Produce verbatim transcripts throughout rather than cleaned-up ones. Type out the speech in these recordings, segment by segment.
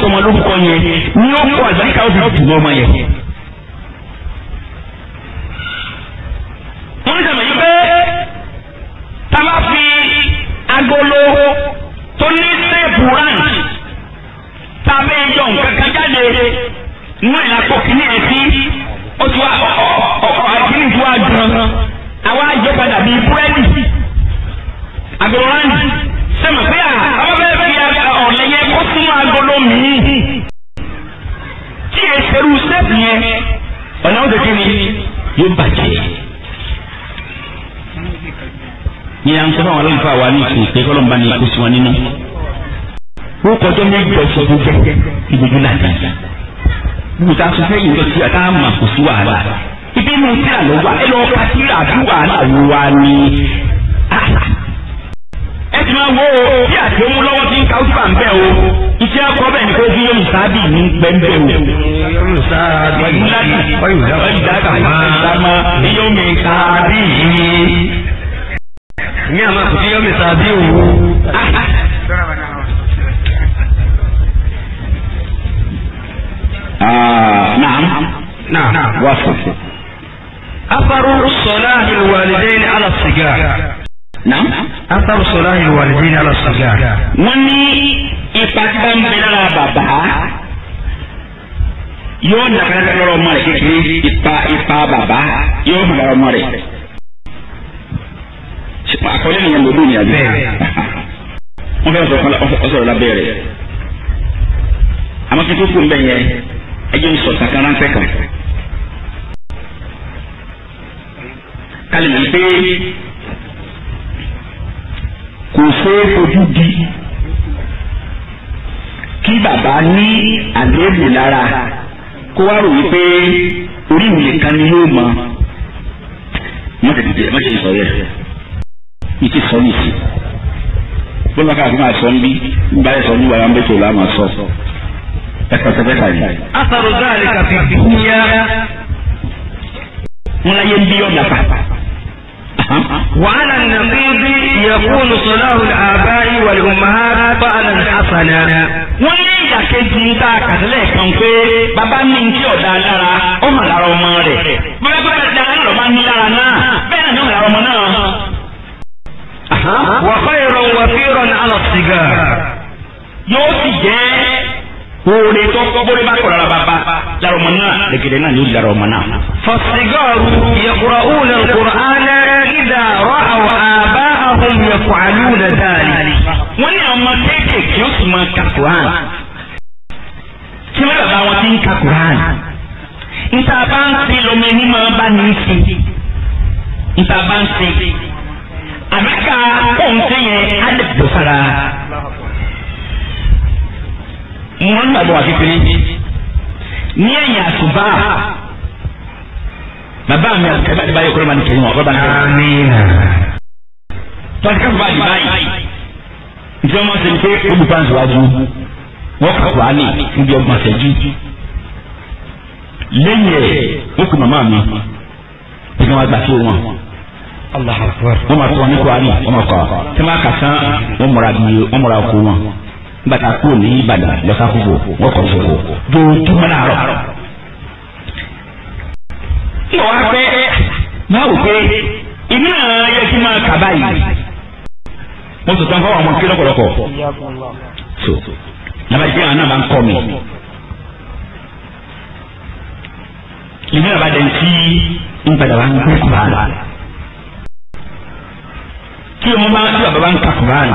sọmọ lórúkọ yẹn ní ó kọ àgbáríkà ó fi dùn ọmọ yẹn. wọ́n ní sàmì yìí pé tá a bá fi agolo tó ní sẹ́ẹ̀pù rán tá a bẹ́ẹ̀ yọ nǹkan kan jáde nínú ìlàpọ̀ kìíní ẹ̀ sí ó ti wá ọkọ̀ àìkíní tí wàá dùn àwa jẹ́ padà bíi búrẹ́dì agolo rán sẹ́mi pé àwọn bẹ́ẹ̀ fi ọ̀lẹ́ yẹn kó sínú agolo míì tí èsèrú sẹ́ẹ̀pù yẹn ọ̀nà ó dèké ni yóò bàjẹ́. ní à ń sọ fún àwọn olólùfẹ́ àwa ní ìsìn pé kọ́lọ́mbà ní ikú sí wọn nínú. ó kọjọ́ méjì ọ̀sẹ̀ tó jẹ́ ìgbójú láti àjà. bùtà sọ fẹ́ yìí lọ sí àtà àmà kò sí wàhálà. ibi inú tí a lọ wá ẹ lọ ka sí àbí wàhálà wo wa ni. ẹ ti máa wo bí àti ohun lọ́wọ́ tí ń ka ojú bá ń bẹ̀ o. iṣẹ́ akọ bẹ́ẹ̀ ni kò fi yóò sábì ní pẹ́ńpẹ́ o. yóò sábì ní ní àmà kò sí yọ mi sábì òwò. naam naam wàásù. afaru sọláhi wàlídẹ́ni ala sigar. naam. afaru sọláhi wàlídẹ́ni ala sigar. wọ́n ní ipa tí wọ́n ń bẹ lára bàbá yóò dàgbà lọ́rọ̀ ọmọ rẹ̀ kékeré ipa ipa bàbá yóò hàn lọ́rọ̀ ọmọ rẹ̀. àkọlé nìyẹn lòdù ní àbí wọn fẹẹ sọ̀rọ̀ lábẹ́ rẹ̀ àmọ́ kí tó kù ń bẹ yẹn ẹjẹ ń sọ kankan ránpẹ́ kan kálí ní pé kò ṣeé fojú di kí bàbá ní àléébù lára kó wá rò wípé orí mi nìkan ni yóò mọ mọ́tẹ̀tẹ̀ mọ́tẹ̀tẹ̀ sọ yẹ ìtì sọ ní ìsìn bọ́lá káàkiri máa sọ ń bí nígbà yẹn sọ ní wàrà ń bẹ́ tó láàmà sọ ẹ̀pẹ̀tẹ̀pẹ̀tà yìí. asaru záàlì kàfi dúnyá wọn láyé ń bí ọ̀dà pa. وعلى النقيض يكون صلاح الآباء والأمهات فعلا حسنا. wọ́n ní ìdàkejì ń ta àkàtúlẹ̀ kan pé bàbá ní ní tí ọ̀dà lára ó hàn lára ọmọ rẹ̀ bàbá bá dára náà bá ní lára náà bẹ́ẹ̀ náà ní lára ọmọ náà. وخير وفيرا على الصغار yóò sì jẹ́ oore tó kọ́kọ́rẹ́ bá kọ̀ọ̀rọ̀ bàbá lára ọmọ náà lẹ́gẹ̀dẹ̀ náà yóò lára ọmọ náà. فالصغار يقرؤون القرآن إذا رأوا آباءهم يفعلون ذلك. wọ́n ní ọmọ kéékèèké ó sì máa ka Quran tí wọ́n bàbá wọn ti ń ka Quran níta bá ń ṣe lọ́mọ ẹni máa bá ní í ṣe níta bá ń ṣe àbíká òǹtẹ̀ yẹn á lè dò fara. wọ́n ń gbàgbọ́ àkékeré ní ẹ̀yìn àtúbà bàbá mi àtúbà ti báyìí kúrò máa ní kẹ́yìn wọn bàbá mi. tọ́jú káfíńbà di báyìí ìjọ máa ń sèǹté olùpàǹsì wájú wọ́n kà wá ní níbi ọgbọ̀n ṣẹ́jú. lẹ́yìn ẹ̀ ó kù màmá mi tí wọ́n gbà sí wọn. wọ́n máa tọ́ ní kwari wọ́n máa kọ́ tí wọ́n máa kà sán wọ́n múra bí wọ́n múra kó wọn gbàtà kúrò ní Ìbàdàn lọ́sà fúfò wọ́n kọ́ fúfò dòójúmọ́ láàárọ̀. ìwọ wá pé máa wò pé ìní náà yẹ kí máa kà báyìí mo sọ tán fún àwọn ọmọ kí lọ́pọ̀lọpọ̀ so nàbàjẹ́ àwọn náà máa ń kọ́ mi. ìní náà bá dẹ̀ ń tí ń padà wá ń gbé kùrán tí ọmọ bá tí bàbá bá ń ka Kùránì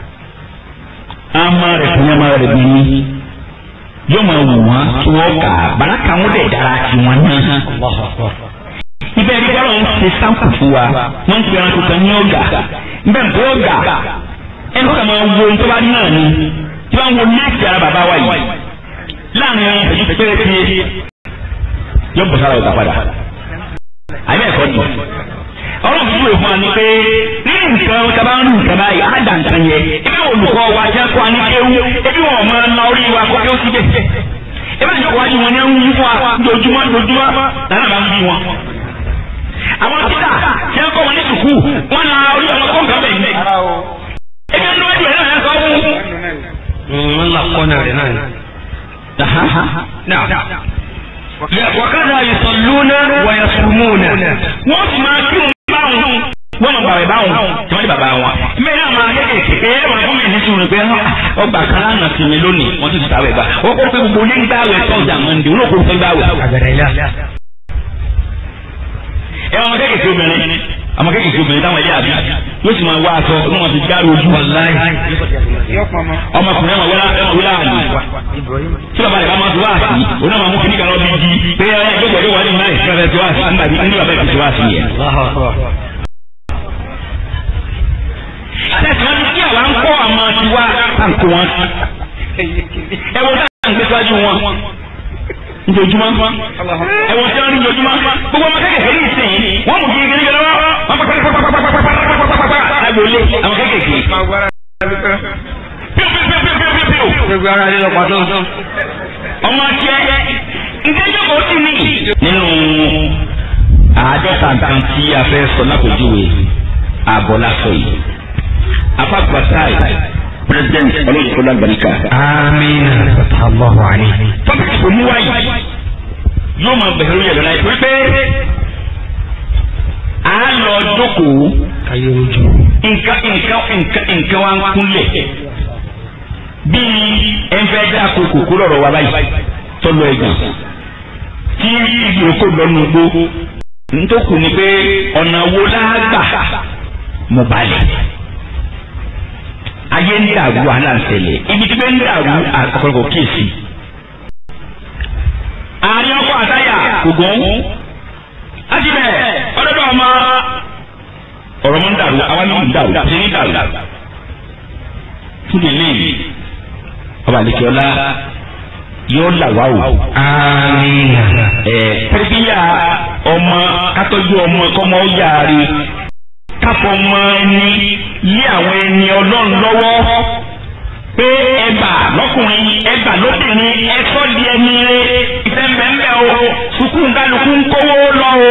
ama rẹ̀ fún ama rẹ̀ bí ní yóò máa wù wọ́n kí wọ́n kà bàrà kà wọ́n dẹ̀ dára kí wọ́n náà. ibẹ̀ ẹ̀rí bọ́lá ń ṣe sáǹpù fún wa wọ́n ń pe ẹranko kan ní ọ̀gà nbẹ̀ ń bọ́ ọ̀gà ẹni kọ́ máa wo ní tó bá náà ni tí wọ́n ń wo méjì ara bàbá wa yìí láàrin ìṣẹ́jú péréte yóò bọ̀ sára ọ̀gá padà àyè ẹ̀kọ́ ni ọlọ́run fún ìfún wa ni pé nínú nǹkan tábà ń rìn nǹkan báyìí á dà nǹkan yẹ ebi olùkọ́ wa jẹ́ kó a ní kéwú ebi wọn ọmọ ńlá orí wa kó kéwú sí bẹ́ẹ̀ ebi àjọkọ̀ wájú wọn ní ń wí fún wa lójúmọ́ lójúmọ́ lánàá bá ń bí wọn. àwọn títà tí wọ́n kọ́ wọn ní sùkú wọ́n na orí ọmọ kó nǹkan bẹ́ẹ̀ ní. ebi ẹni wájú ẹ̀ náà yẹ kọ́ fún. wọ́n là kọ́ náà rẹ̀ náà wàkàtà yusalluna wa yasumuna wọ́n sì máa kí wọn báwọn wọ́n máa bàwẹ̀ báwọn tí wọ́n ní bàbá wọn. mẹ́rin àwọn akékèké ẹ wọ́n fún mi ní sùúrù pé ọgbà kan lánàá sí mi lónìí wọ́n ti sàwẹ̀ gbà ó kó pé gbogbo ní gbàwẹ̀ tọ́jà mọ́ndé olóko fẹ́ gbàwẹ̀. ẹ wọn kékèké obìnrin àwọn kékèké obìnrin táwọn ẹlẹ́ àbí yóò sì máa wá aṣọ ní wọn ti gbára ojú ọmọkùnrin ẹ̀wọ̀n wíwá àlè tí bàbá rẹ̀ bá máa ti wá sí òun náà máa mú kíníkà lọ bí di pé ẹ ẹ gbọ́dọ̀ wà ní náà ìfẹ́ ti wá sí nígbà tí nígbà bẹ́ẹ̀ ti wá sí yẹn. àtẹ̀sí wọn ti kí àwa ń kọ́ àwọn tiwa àǹkó wọn ẹ wo táwọn ń gbé síwájú wọn njojúmọ́ ẹ̀wọ̀n tí wọ́n ní njojúmọ́ gbogbo ọmọ kékeré yìí sìn wọ́n mú kiri kiri lọ́wọ́ wọ́n pàpà pàpà pàpà pàpà pàpà pàpà agbolé àwọn kékeré. gbogbo ara rẹ lọ pàtó. ọmọ tiẹ̀ ìdẹ́jọ́ kò sí ní. nínú àádọ́ta nǹkan tí a fẹ́ sọ lápòjúwe àbọ̀ lásọ yìí afáàgbàsáì president olóòtú lágbàríkà. amiina sallallahu alayhi. tọ́pìkì tó mú wáyé yóò máa bẹ̀rẹ̀ lórí ẹ̀rọ láì pé pé a lọ jókòó nǹkan nǹkan nǹkan nǹkan wa ń kúnlẹ̀ bíi ẹnfẹ́ dá kókò kó lọ́rọ̀ wa báyìí tọ́lọ ẹ̀gbọ́n tí ìyókò lọ́nu gbó ntòkù ni pé ọ̀nà wo lágbà mọ̀ balẹ̀ ayé ń dàrú wàhálà ń ṣẹlẹ̀ ibi tí bẹ́ẹ̀ ń dàrú ọ̀pọ̀lọpọ̀ kíyèsí. àárín ọkọ̀ àtàyà kò gùn láti bẹ̀ ọdọ́dọ́ ọmọ ọ̀rọ̀ mọ́ ń dàrú àwa ní ń dàrú ṣe ní dàrú. fún mi lè ọba àlekèọlá yóò là wá o. àmín. ẹ tẹ́lifíyà ọmọ kátọ́jú ọmọ kọ́mọ ó yára káfọ́ ọmọ ẹni lé àwọn ẹni ọlọ́run lọ́wọ́ pé ẹgbà lọ́kùnrin ẹgbà lóbìnrin ẹ̀kọ́ di ẹni rẹ ìfẹ́ mbẹ́mbẹ́ o sukùn kálukú ń kówó lọ o.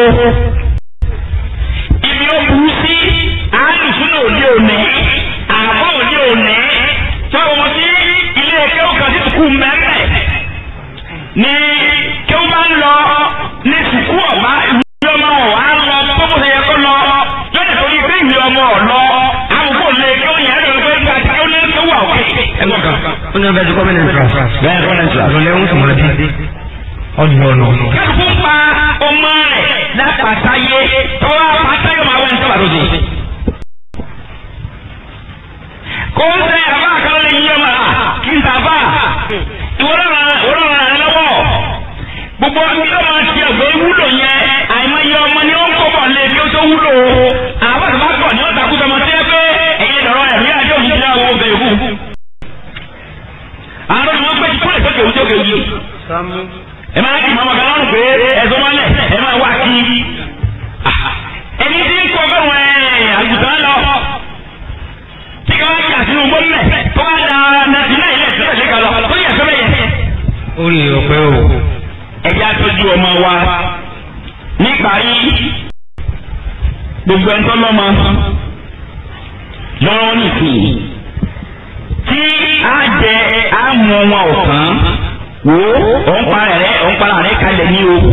ibi ó burú sí àádùsúnà òde òní àbọ̀ òde òní tí wọ́n mọ̀ sí ilé kéwù kan sí sukùn mbẹ́mbẹ́ ní kéwù bá ń lọ ní sukùn ọ̀bá ìlú ọmọ ọ̀wá ń lọ tó bó ṣe yẹ kó lọ lọ́dẹ̀ tó ní pé ìlú ọmọ ọ̀lọ́ àwùjọ lè kéwù yẹn lọ pé gba tí ó lé tó wà òkè. ẹgbọ́n kan ó ní ọbẹ̀ tí kọ́mínì ń tura bẹ́ẹ̀ kọ́mínì ń tura lọ́lẹ́ ń sùn mọ́ bí ọdún ọ̀nà. kẹ́kọ̀ọ́ pa ọmọ rẹ̀ lápàtàyé tọ́wọ́ pàtàyé máa wẹ̀ ń tọ́wọ́ àdójì. kó ń sẹ́ àbá kan lè yí ọmọ rà kí n tàbá ìwọ́n náà lọ́wọ́ gbogbo ọdún yóò máa ti ọ̀gbẹ́ wúlò yẹn àìmọye ọmọ ni ó ń kó bọ̀ lé kí ó tó wúlò àwọn àti bá pọ̀ ní ọ̀tà kú tọmọ tí ẹ pé ẹ̀yin lọ́rọ̀ ẹ̀rí àjọ òṣìṣẹ́ ní àwọn ọbẹ̀ yòókù. àwọn ọmọ pé kúrẹ̀ sókè òjò òkè òjò. ẹ máa kí màmá kan lọ́rùn pé ẹ̀sọ́ mọ́lẹ̀ ẹ máa wá kí. ẹni tí ń kọ fẹ́ràn ẹ̀ àgùntàn lọ tí ká wá kí àtinú gbọ́mẹ̀ tó wá da nàìjíríà ilẹ̀ ìfẹ́ kan lọ tó yẹ fẹ́ bẹ́yẹ. ó lè ọpẹ́ o. ẹjẹ́ àtọ́jú ọmọ wa níparí gbogbo ẹni tó lọ́mọ lọ́rọ́ nìsín tí a jẹ àmú wọn ọ̀kan wò ó ń para rẹ ó ń para rẹ kalẹ̀ ní o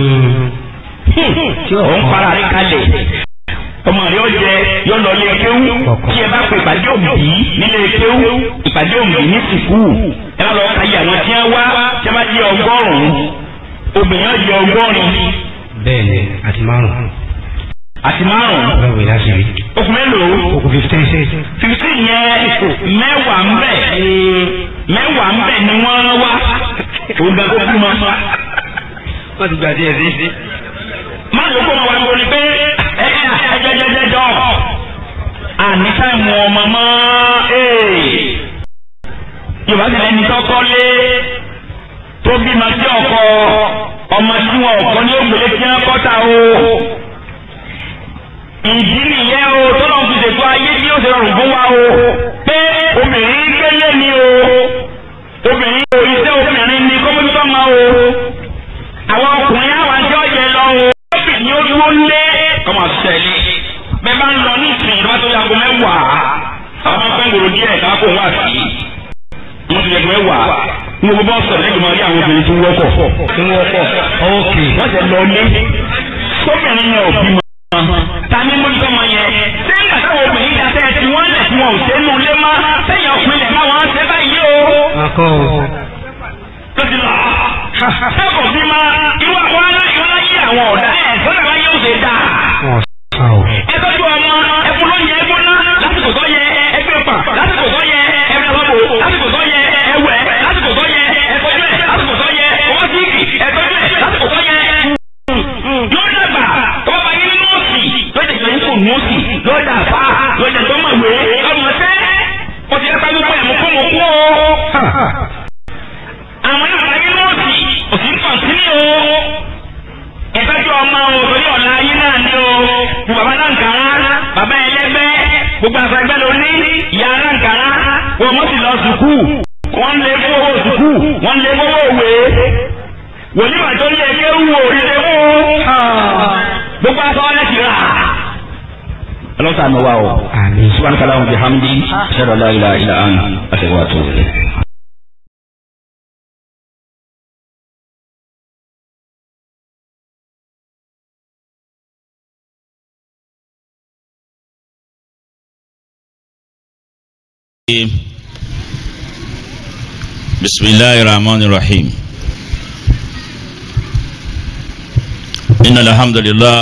ó ń para rẹ kalẹ̀ ọmọ rẹ ó jẹ yọ lọ lé kéwú tí ẹ bá pe ìpàdé òbí nílé kéwú ìpàdé òbí ní sìkú ẹ bá lọ káyà àwọn tí wọn wá tí wọn bá jẹ ọgọ́rùn-ún obìnrin á jẹ ọgọ́rin. bẹ́ẹ̀ni àti márùn. àti márùn. bẹ́ẹ̀ wíyá sí i. okùn mélòó. okùn fifteen. fifteen yẹn mẹ́wàá ń bẹ mẹ́wàá ń bẹ ni wọ́n wá òun gan kó kú mọ́. wọ́n ti gbà díẹ̀ sí. máa yọ kó ma wá wọlé pé ẹ ẹ jẹjẹjẹjọ àní táìmù ọmọ mọ́ yorùbá ti lẹ́ni tọ́kọ́ lé tó bímọ sí ọkọ ọmọ tí wọn ọkọ ní ògbélé tí wọn kọta o ìdí nìyẹn o tó lọ́n fi ṣètò ayé tí ó ṣe rọrùn fún wa o pé obìnrin gbélé ni o obìnrin o iṣẹ́ obìnrin ni kọ́mọ́tò máa o àwọn ọkùnrin àwọn àjọ yẹ lọ o obìnrin ó dúró lé kọ́mọ sẹ́lẹ̀ bẹ́ẹ̀ bá ń lọ ní ìsìn ìdúrà tó yàgò mẹ́wàá àwọn akẹ́kọ̀ọ́ díẹ̀ káàkó wà sí wọ́n ti yàgò mẹ́wàá ní owó bọ́ sọ̀rọ̀ lẹ́yìn máa rí àwọn obìnrin tí ń wọ́pọ̀. tí ń wọ́pọ̀ ok. wọ́n ti lọ lé sóbìnrin yẹn ò bímọ. ta ni mo tọ́ ọmọ yẹn. ṣé ń gbàgbọ́ obìnrin dáṣẹ́ tí wọ́n lẹ̀ tí wọn ò ṣe nù lé má sẹ́yìn ọkùnrin lẹ̀ máa wọ́n ṣe báyìí o. akọ o. tó ti lọ. sẹ́kọ̀ọ́ bí máa irú àwọn aláyé àwọn ọ̀dà ẹ̀ sọ́dọ̀ aláyé ó ṣe dáa. ẹ tọ́jú ọmọ ẹkún ló yẹ ẹgbọ́n náà lásìkò tó yẹ ẹgbẹ́ pa lásìkò tó yẹ ẹgbẹ́ lọ́bù lásìkò tó yẹ ẹwẹ́ lásìkò tó yẹ ẹtọ́jú ẹ̀ lásìkò tó yẹ ọwọ́ síìkì ẹtọ́jú ẹ̀ lásìkò tó yẹ. yóò dàgbà tó bá yẹ nínú òsì lọ́jà ìjọ yín kò nù òsì lọ́jà àfà lọ́jà tó mọ̀ wé ọmọ sẹ́ o ti ẹ̀ka wípé ẹ̀mú kó mo kú o. àwọn náà bá yẹ nínú òsì òsì ń kọ̀ntínú o. ìtọ́jú ọmọ òtòrí ọ̀la ayé náà ni o. bàbá náà ń kàrá bàbá ẹlẹ́gbẹ́ gbogbo àgbàgbẹ́ ló ní ìyá náà ń kàrá wọ́n mọ̀ sí lọ sùkú wọ́n lé fowó sùkú wọ́n lé fowó òwe wòlíwà tó lé kéwù òrìlẹ̀ mú gbogbo aṣọ ọlẹ́sì rà. ọlọ́sàn mi wá o subhanahu wa ta'ala wa bihamdi ashhadu an la ilaha illa anta astaghfiruka wa atubu ilayk. بسم الله الرحمن الرحيم إن الحمد لله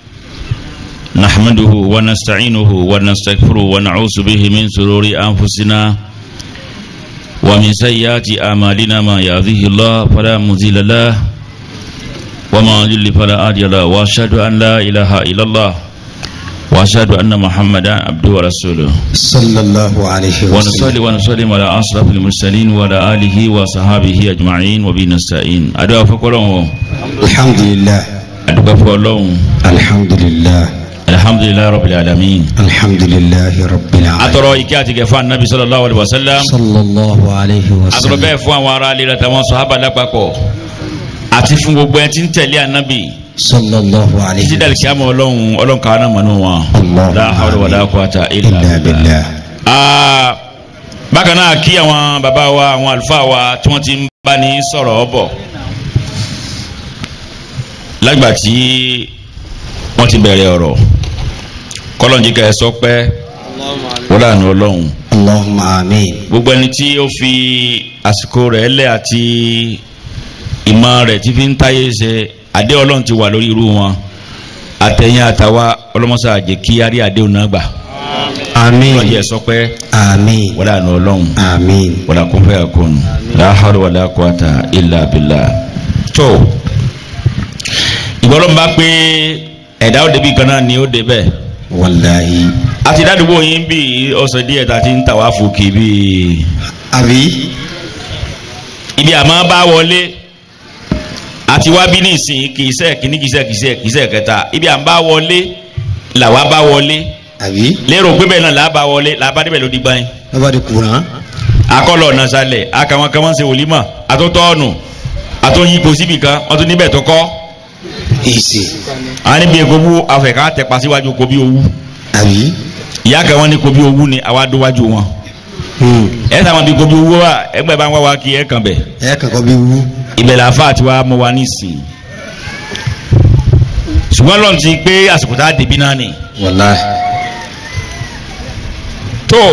نحمده ونستعينه ونستغفره ونعوذ به من شرور أنفسنا ومن سيئات أعمالنا ما يهده الله فلا مضل له وما يضلل فلا هادي له وأشهد أن لا إله إلا الله وأشهد أن محمدا عبده ورسوله صلى الله عليه وسلم ونصلي ونسلم على أشرف المرسلين وعلى آله وصحابه أجمعين وبنستعين أدعو فقولهم الحمد لله أدعو فقولهم الحمد لله الحمد لله رب العالمين الحمد لله رب العالمين أترى إكاتي كفان النبي صلى الله عليه وسلم صلى الله عليه وسلم أترى بفوان وراء ليلة وصحابة لقاكو أتفن بوين تلي النبي صلى الله عليه وسلم تدل كيام ولون ولون كان منوا لا حول ولا قوة إلا بالله آه bákan náà kí àwọn bàbá wa àwọn àlùfáà wa tí wọ́n ti ń bá ní sọ̀rọ̀ ọ̀bọ̀ lágbà tí wọ́n ti bẹ̀rẹ̀ ọ̀rọ̀ kọ́lọ́njì ká ẹ sọ pé wọ́n lànà ọlọ́run. Allahumma àmín. gbogbo ẹni tí ó fi àsìkò rẹ̀ lẹ̀ àti ìmọ̀ rẹ̀ tí fi ń táyé ṣe adé ọlọ́run ti wà lórí irú wọn àtẹ̀yìn àtàwa ọlọ́mọṣà àjẹ́ kí á rí adéhùn náà gbà. àmín. wọ́n yẹ sọ pé àmín. wọ́n lànà ọlọ́run. àmín. wọ́n là kún fẹ́ àkóónù la hawla wala quwwata illa billah. tó ìgbọ́dọ̀ bá pé ẹ̀dá òde bíi kan náà ni ó dé bẹ́ẹ̀. wàláyé. àti ìdádúgbò yín bí ọ̀sẹ̀ díẹ̀ tá a ti ń tà wá fún kì í bí. àbí. ibi àmọ́ bá wọlé àti wá bí ní ìsìn kì í sẹ́ kìíní kì í sẹ́ kì í sẹ́ kì í sẹ́ kẹta ibi à ń bá wọlé làwa bá wọlé. àbí. lérò pé bẹ́ẹ̀ náà làá bá wọlé làá bá débẹ̀ ló di gbá yín. lọ́ba di kùrán. akọ́lọ̀ ọ̀nà sálẹ̀ akàwọn kan wọ́n ń ṣe wòlímọ̀ àtúntọ́ ọ̀nù àtúnyípo síbì kan wọ́n tún níbẹ̀ tó kọ́. èsì. àwọn níbi èkó bú afẹ̀ká tẹ̀pa síwájú kò bí owú. àbí. ìyá kan wọ́n ní kò bí owú ni àwa dówájú wọn. ẹ sáwọn bí kò bí owú wa ẹgbẹ́ bá ń wá wa kí ẹ kàn bẹ̀. ẹ kàn kọ́ bí wú. ìbẹ̀lẹ̀ àfa àti wa mọ wa nísìn. ṣùgbọ́n lọ́n ti pé àsìkò tá a dèbí náà ni. wàláhì. tó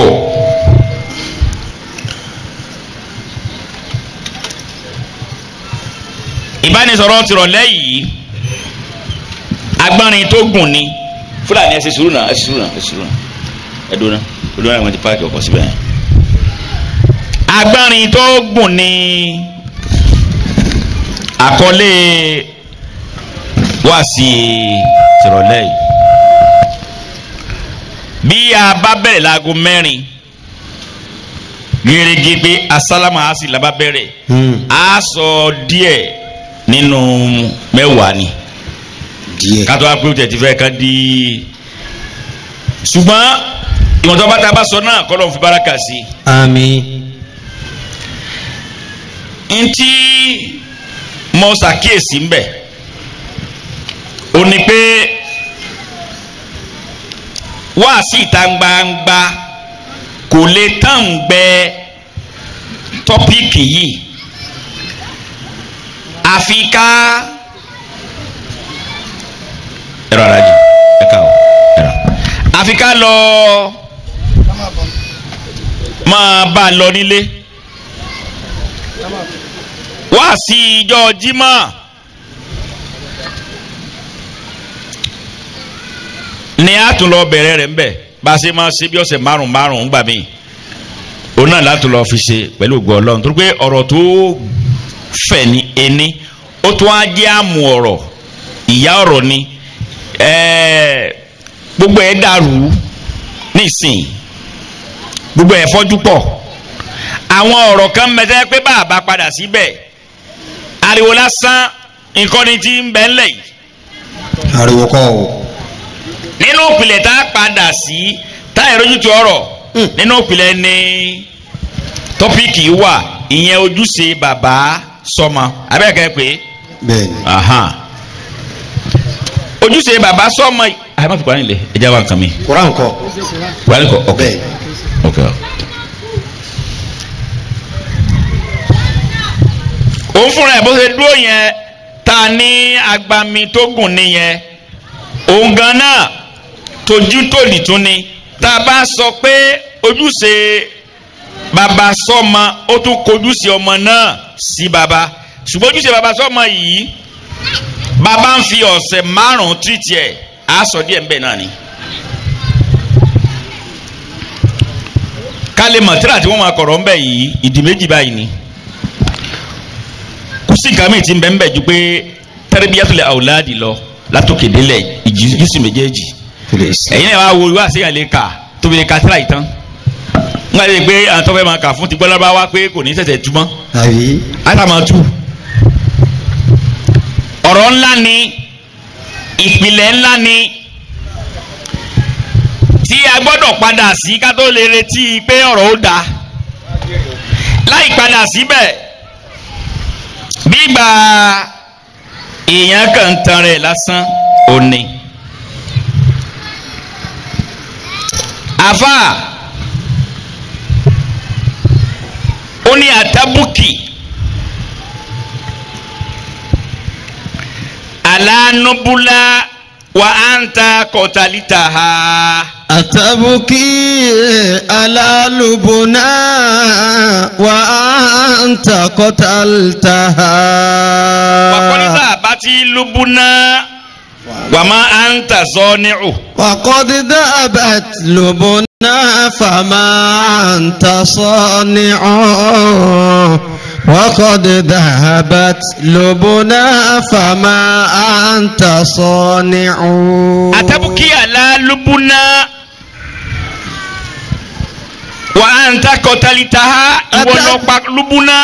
ìbánisọ̀rọ̀ tìrọ̀lẹ́ yìí agbárin tó gùn ni fúlàní ẹ ṣe sùúrù náà ẹ ṣe sùúrù náà ẹ ṣe sùúrù náà ẹ dúró náà ẹ dúró náà wọn ti páàkì ọkọ̀ síbẹ̀ yẹn. agbárin tó gùn ni àkọlé wáàsí tìrọ̀lẹ́ yìí bí a bá bẹ̀rẹ̀ láago mẹ́rin gẹ́gẹ́ pé asálámà á sì lábá bẹ̀rẹ̀ á sọ díẹ̀ nínú mẹ́wàá ni díẹ̀ kátó wá pé o tẹ̀ ti fẹ́ ká di ṣùgbọ́n ìwọ̀n tó bá ta bá sọ náà kọ́ ló ń fi báraka sí i. àmín. ntí mo ṣàkíyèsí ń bẹ̀ ó ní pé wáàsí ìta gbangba kò lè tán gbẹ tọ́píìkì yìí àfikà ẹ̀rọ alájì ẹ̀ka ọ̀ ẹ̀rọ àfikà lọ máa bá a lọ nílé wá sí ìjọ Jímọ̀ ní a tún lọ bẹ̀rẹ̀ rẹ̀ ń bẹ̀ bá a ṣe máa ṣe bí ọ̀sẹ̀ márùn márùn gbà mí òun náà láti lọ fi ṣe pẹ̀lú ògo Ọlọ́run torí pé ọ̀rọ̀ tó fẹ̀ ní ẹni ó tún á jẹ́ àmú ọ̀rọ̀ ìyá ọ̀rọ̀ ni gbogbo ẹ̀ dàrú nísìn gbogbo ẹ̀ fọ́jú pọ̀ àwọn ọ̀rọ̀ kan mẹ́tẹ́ pé bàbá padà síbẹ̀ ariwo lásán nǹkan ni ti ń bẹ ńlẹ̀ yìí. ariwo kọ́ o. nínú ìpìlẹ̀ tá a padà sí tá a ìrójú tó ọ̀rọ̀ nínú ìpìlẹ̀ ni tọ́píìkì wà ìyẹn ojúṣe bàbá sọ́mọ abẹ́ẹ̀kẹ́ pé. bẹ́ẹ̀ni. ojúṣe bàbá sọ́mọ àyè má fi kọ́ nílẹ̀ ẹ jẹ́ wá nǹkan mi. kuran kọ. kuran kọ ok ok. òun fúnra ẹ̀ bó ṣe dúró yẹn ta ní agbami tó gùn nìyẹn òun gan náà tójú tòlì tún ni tá a bá sọ pé ojúṣe bàbá sọ́mọ ó tún kojúṣe ọmọ náà sí bàbá ṣùgbọ́n ojúṣe bàbá sọ́mọ yìí bàbá ń fi ọ̀sẹ̀ márùn-ún tìrìtì ẹ̀ á sọ díẹ̀ ńbẹ̀ náà ni. kálí mọ̀tíra tí wọ́n máa kọ̀rọ̀ ńbẹ̀ yìí ìdí méjì báyìí ni kùsì nǹkan mìíràn ti ń bẹ ńbẹ̀ ju pé tarbiyatul awladi lọ látòkè délẹ̀ ìjísí méjèèjì ẹ̀yin náà wá wo ìwé àṣeyàn lè kà tóbi lè ka tíra yìí tán nígbà tí pé àwọn tó fẹ́ máa kà fún ti gbọ́dọ̀ bá wá pé kò ní ṣẹ̀ṣẹ̀ túmọ̀ àtàmọ̀ tù ọ̀rọ̀ ńlá ni ìpìlẹ̀ ńlá ni tí a gbọ́dọ̀ padà sí ká tó lè retí pé ọ̀rọ̀ ó dáa láì padà síbẹ̀ bí gbà èèyàn kan tan rẹ̀ lásán ò ní. àfà ó ní àtàbùkì alánúbúlá wa anta kọtalitaha. àtàbùkì alálùbùnà wa anta kọtalitaha. wàkọ́lítà bá ti lùbùnà wàmà anta zọ́nìcù. وقد ذهبت لبنا فما أنت صانع وقد ذهبت لبنا فما أنت صانع. أتبكي على لبنا وأنت قتلتها ونقبك لبنا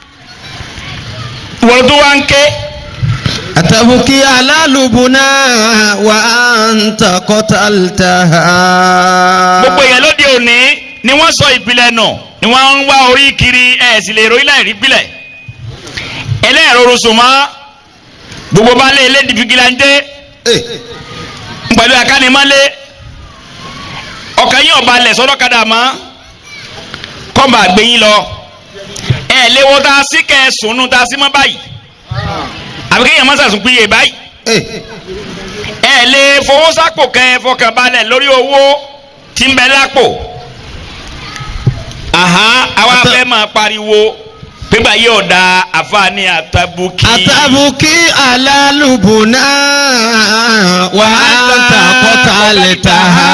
وردوانك. أتبكي على لبنا وأنت قتلتها. gbogbo èèyàn lóde òní ni wọ́n sọ ìpìlẹ̀ nù ni wọ́n ń wá orí kiri ẹ̀ sì lè ròyìn láì rí pìlẹ̀ ẹlẹ́ẹ̀rọ̀rọ̀ sùnmọ́ gbogbo bá lé ilé dìbìgìláńdé pẹ̀lú akánimọ́lé ọkàn yín ọba lẹ̀ sọ́dọ̀kadà mọ́ kọ́mbà gbẹ̀yìn lọ ẹ̀ léwo tá a sí kẹ́ ẹ̀ sùnú tá a sí mọ́ báyìí àbí kéèyàn má sàsùn péye báyìí ẹ lè fowó sápò kẹ fọkàn balẹ̀ lórí owó tí ń bẹ lápò àwa fẹ́ máa pariwo pípa yóò da àfààní àtàbùkì. àtàbùkì alálùbùnà wà á ta kọ́tà lè ta ha.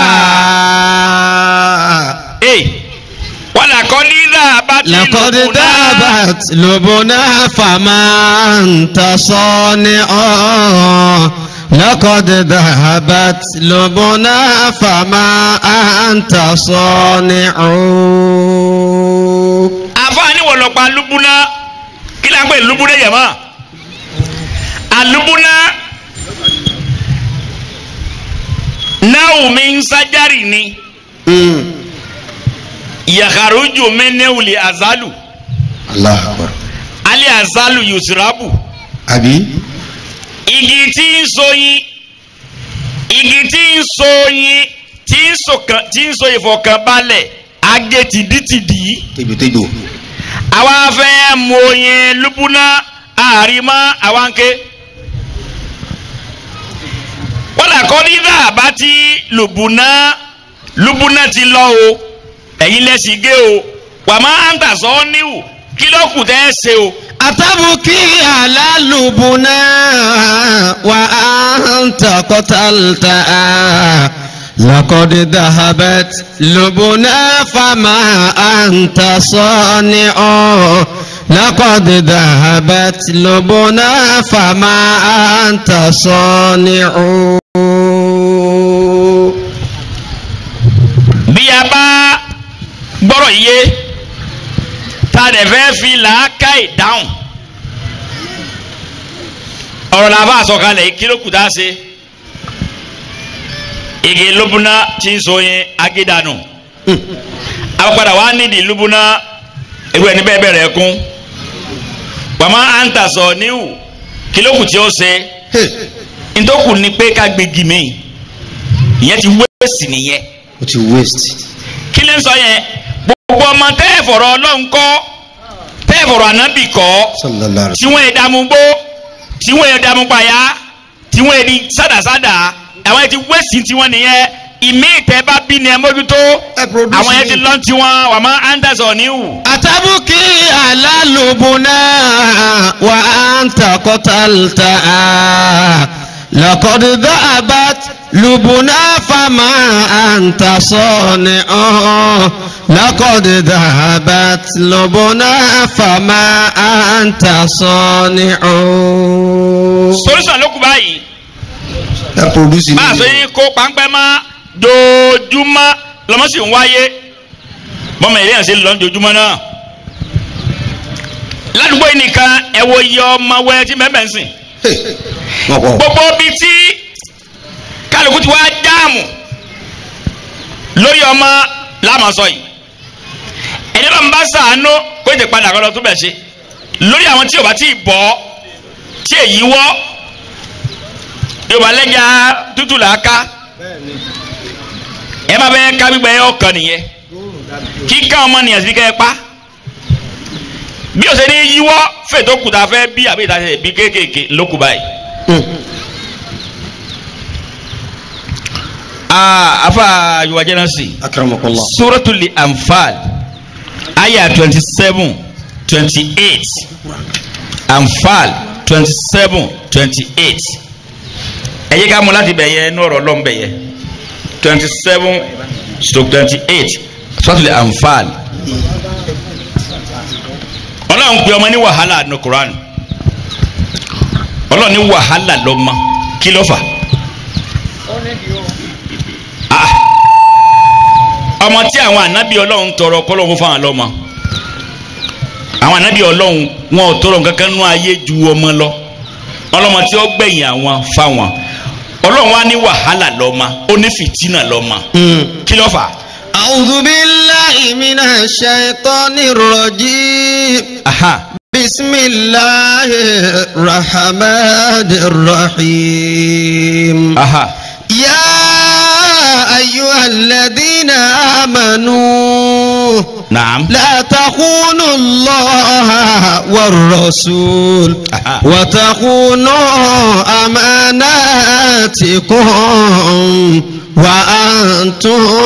ولقد ذهبت لقد ذهبت لبنا فما أنت صانع. لقد ذهبت لبنا فما أنت صانع. àfààní wọ̀ lọ́pàá lúbúná kí la ń pè lúbúná yẹ̀ mọ́ àlúbúná náà mi ń sájárì ni. yàkàrújù mẹ́nẹ́wùlì azalu. Allahu Akbar. ali azalu yusrabu. àbí. igi tí ń so yín igi tí ń so yín tí ń so kan tí ń so ìfọ̀kànbalẹ̀ agé tìdítìdí. tèjòtèjò. àwa fẹ́ mú oyin lúbúná àrímọ́ àwánké wọ́n là kọ́ ní dáàbá tí lùbùnà lùbùnà ti lọ o ẹ̀yin lẹ́sìn gé o wà má ń tà sọ́ níwù kí ló kù tẹ́ ẹ ṣe o. أتبكي على لبنا وأنت قتلتها لقد ذهبت لبنا فما أنت صانع لقد ذهبت لبنا فما أنت صانع. bí a bá gbọ́rọ̀ yé ta dẹ̀ fẹ́ fi làákà ìdáhùn ọ̀rọ̀ làbá àsọkalẹ̀ yìí kí ló kù tá a ṣe igi lubuna tí ń so yẹn agídànù àpapàdà wa nídìí lubuna ewu ẹni bẹ́ẹ̀ bẹ̀rẹ̀ kún wàmà àǹtàsọ níwù kí ló kù tí ó ṣe ntòkù ni pé ká gbégi mi ìyẹn ti wéèsì nìyẹn ó ti waste. kí ló ń sọ yẹn gbogbo ọmọ tẹ́ ẹ̀ fọ̀rọ̀ ọlọ́run kọ́ tẹ́ ẹ̀ fọ̀rọ̀ ànábì kọ́ tí wọ́n yẹ dààmú gbó tí wọ́n yẹ dààmú pàyà tí wọ́n yẹ di sádàsádà àwọn yẹn ti wéṣì tiwọn nìyẹn ìmí ìtẹ́ bá bí ni ẹ mójútó àwọn yẹn ti lọ́n tiwọn wà má anderson níwù. أتبكي على لبنا وأنت قتلتها لقد ذهبت لبنا فما أنت صانع لقد ذهبت لبنا فما أنت صانع. solution ló kù báyìí ẹ produce máa sọ yín kó páńpẹ́ má dojúmọ́ lọ́mọ sì ń wáyé bọ́mọ ìlú yẹn ṣe lọ́n dojúmọ́ náà ládùúgbò yìí nìkan ẹ wo iye ọmọ wẹ́ẹ́ tí mẹ́mẹ́ ń sìn gbogbo bíi tí kálukú ti wá jáàmù lórí ọmọ lámàsọ yìí ẹni bá ń bá sàánú kó ètè padà kọ́ lọ tó bẹ̀ ṣe lórí àwọn tí ò bá tí ì bọ́ tí èyí wọ́ yóò bá lẹ́jà tútù làáká ẹ má bẹ́ẹ̀ ká gbígbẹ́ ọkàn nìyẹn kíkà ọmọ nìyẹn sí kẹ́ ẹ pa bí o ṣe ní yíwọ́ fètò kùtà fẹ́ bí àbí ìtaṣẹ bí kéékèèké lókù báyìí. afa yorùbá jẹ́ náà sí. akramakallah. suratul anfal aya twenty seven twenty eight anfal twenty seven twenty eight ẹ yẹ ká mú láti bẹ̀ yẹ ní ọ̀rọ̀ lọ́n bẹ̀ yẹ twenty seven stroke twenty eight suratul anfal ọlọ́run pe ọmọ ní wàhálà ní Quran ọlọ́run ní wàhálà lọ́mọ kí ló fà á ọmọ tí àwọn ànábì ọlọ́run tọrọ kọ́lọ́run fún àwọn lọ́mọ àwọn ànábì ọlọ́run wọn ò tọrọ kankan nú ayé ju ọmọ lọ ọlọ́mọ tí ó gbẹ̀yìn àwọn fáwọn ọlọ́run wá ní wàhálà lọ́mọ ó ní fìtínà lọ́mọ kí ló fà á. أعوذ بالله من الشيطان الرجيم بسم الله الرحمن الرحيم يا أيها الذين آمنوا نعم لا تخونوا الله والرسول وتخونوا أماناتكم وأنتم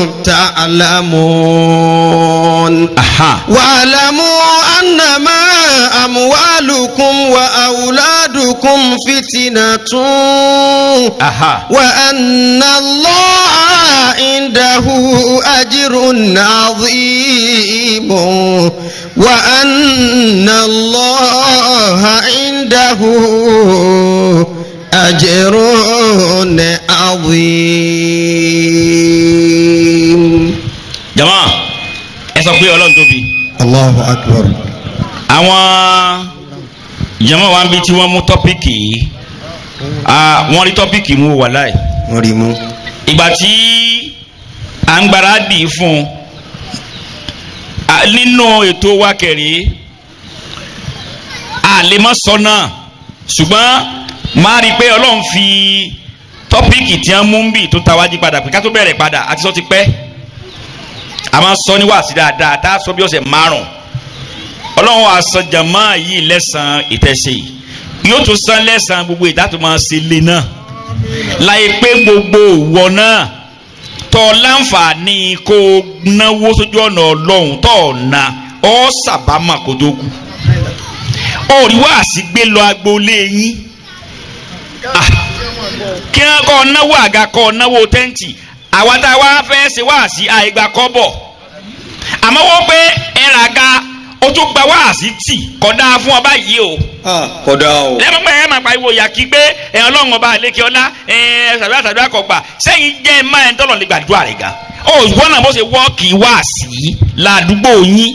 تعلمون واعلموا أنما أموالكم وأولادكم فتنة وأن الله عنده أجر عظيم وأن الله عنده أجر عظيم. jama ẹ sọ pé Ọlọ́run tóbi. Allahu akbar. àwọn jama wa ń bí tí wọ́n mú tọ́píkì yìí wọ́n rí tọ́píkì mú wàláì. wọ́n rí mú. ìgbà tí à ń gbáradì fún nínú ètò wa kẹrì àlèmọ́sọ náà ṣùgbọ́n máa rí i pé Ọlọ́run fi tọ́píkì tí wọ́n mú ń bì tó tawájú padà pé ká tó bẹ̀rẹ̀ padà àti sọ ti pẹ́ a máa sọ ní wàásí dáadáa tá a sọ bí ọ̀sẹ̀ márùn ọlọ́run wa san jama yìí lẹ́sàn ìtẹ̀sẹ̀ yìí yóò tún san lẹ́sàn gbogbo ìdátò máa ṣe lé náà láì pé gbogbo ìwọ náà tọ́ láǹfààní kó náwó sójú ọ̀nà ọlọ́run tọ́ na ọ́ sàbámà kó tó kù ó rí wáàsí gbé lọ agboolé yín kí wọ́n kọ́ náwó àga kọ́ náwó tẹ́ǹtì àwa tá a wá fẹ́ ṣe wáàsí àìgbà kọ́bọ̀ àmọ́ wọ́n pé ẹ̀rà ga ó tún gba wáàsí tì kódà fún ọba yìí o. kódà o. lẹ́mọ̀ pé ẹ máa pariwo yà kí pé ẹ̀ ọlọ́run ọba àlékè ọlá ẹ̀ ṣàdúrà ṣàdúrà kọ̀ gbà sẹ́yìn jẹ́ máa ń tọ́lọ̀ lè gbàdúrà rẹ̀ ga. ó wọ́n náà bó ṣe wọ́ọ̀kì wáàsí ládùúgbò yín.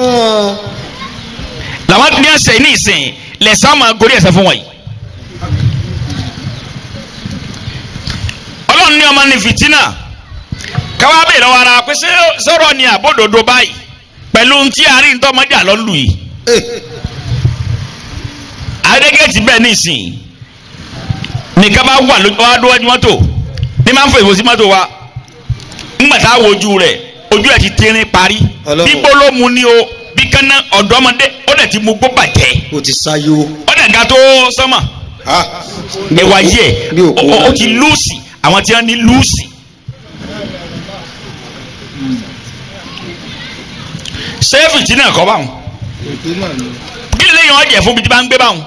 làwọn ní ẹsẹ̀ ní ìsìn lẹ̀sán máa gorí ẹ̀sẹ̀ fún wọn yìí. ọlọ́run ní ọmọ ní fìtínà káwá bèèrè lọ́wọ́ ara pé sọ̀rọ̀ ni àbódòdó báyìí pẹ̀lú tí àárín tọ́mọdé àlọ́ lù yìí. àdégéètì bẹ́ẹ̀ ní ìsìn nìkan bá wà lójú mọ́tò ní máa ń fò ìfò sí mọ́tò wa ńgbà tá a wo ojú rẹ̀ ojú ẹ̀ ti tẹ́rín parí bí gbólómù ni o bí kánná ọ̀dọ́mọdé ó dẹ̀ ti mú gbó bàjẹ́. o ti sáyó. ó dẹ̀ ga tó sánmà. ẹ̀wà yẹ ó ti lùsì àwọn tí wọ́n ní lùsì. ṣé fìtínà kọ́ báwọn kí lè yàn ọ́ jẹ́ fún bí tí bá ń gbé báwọn.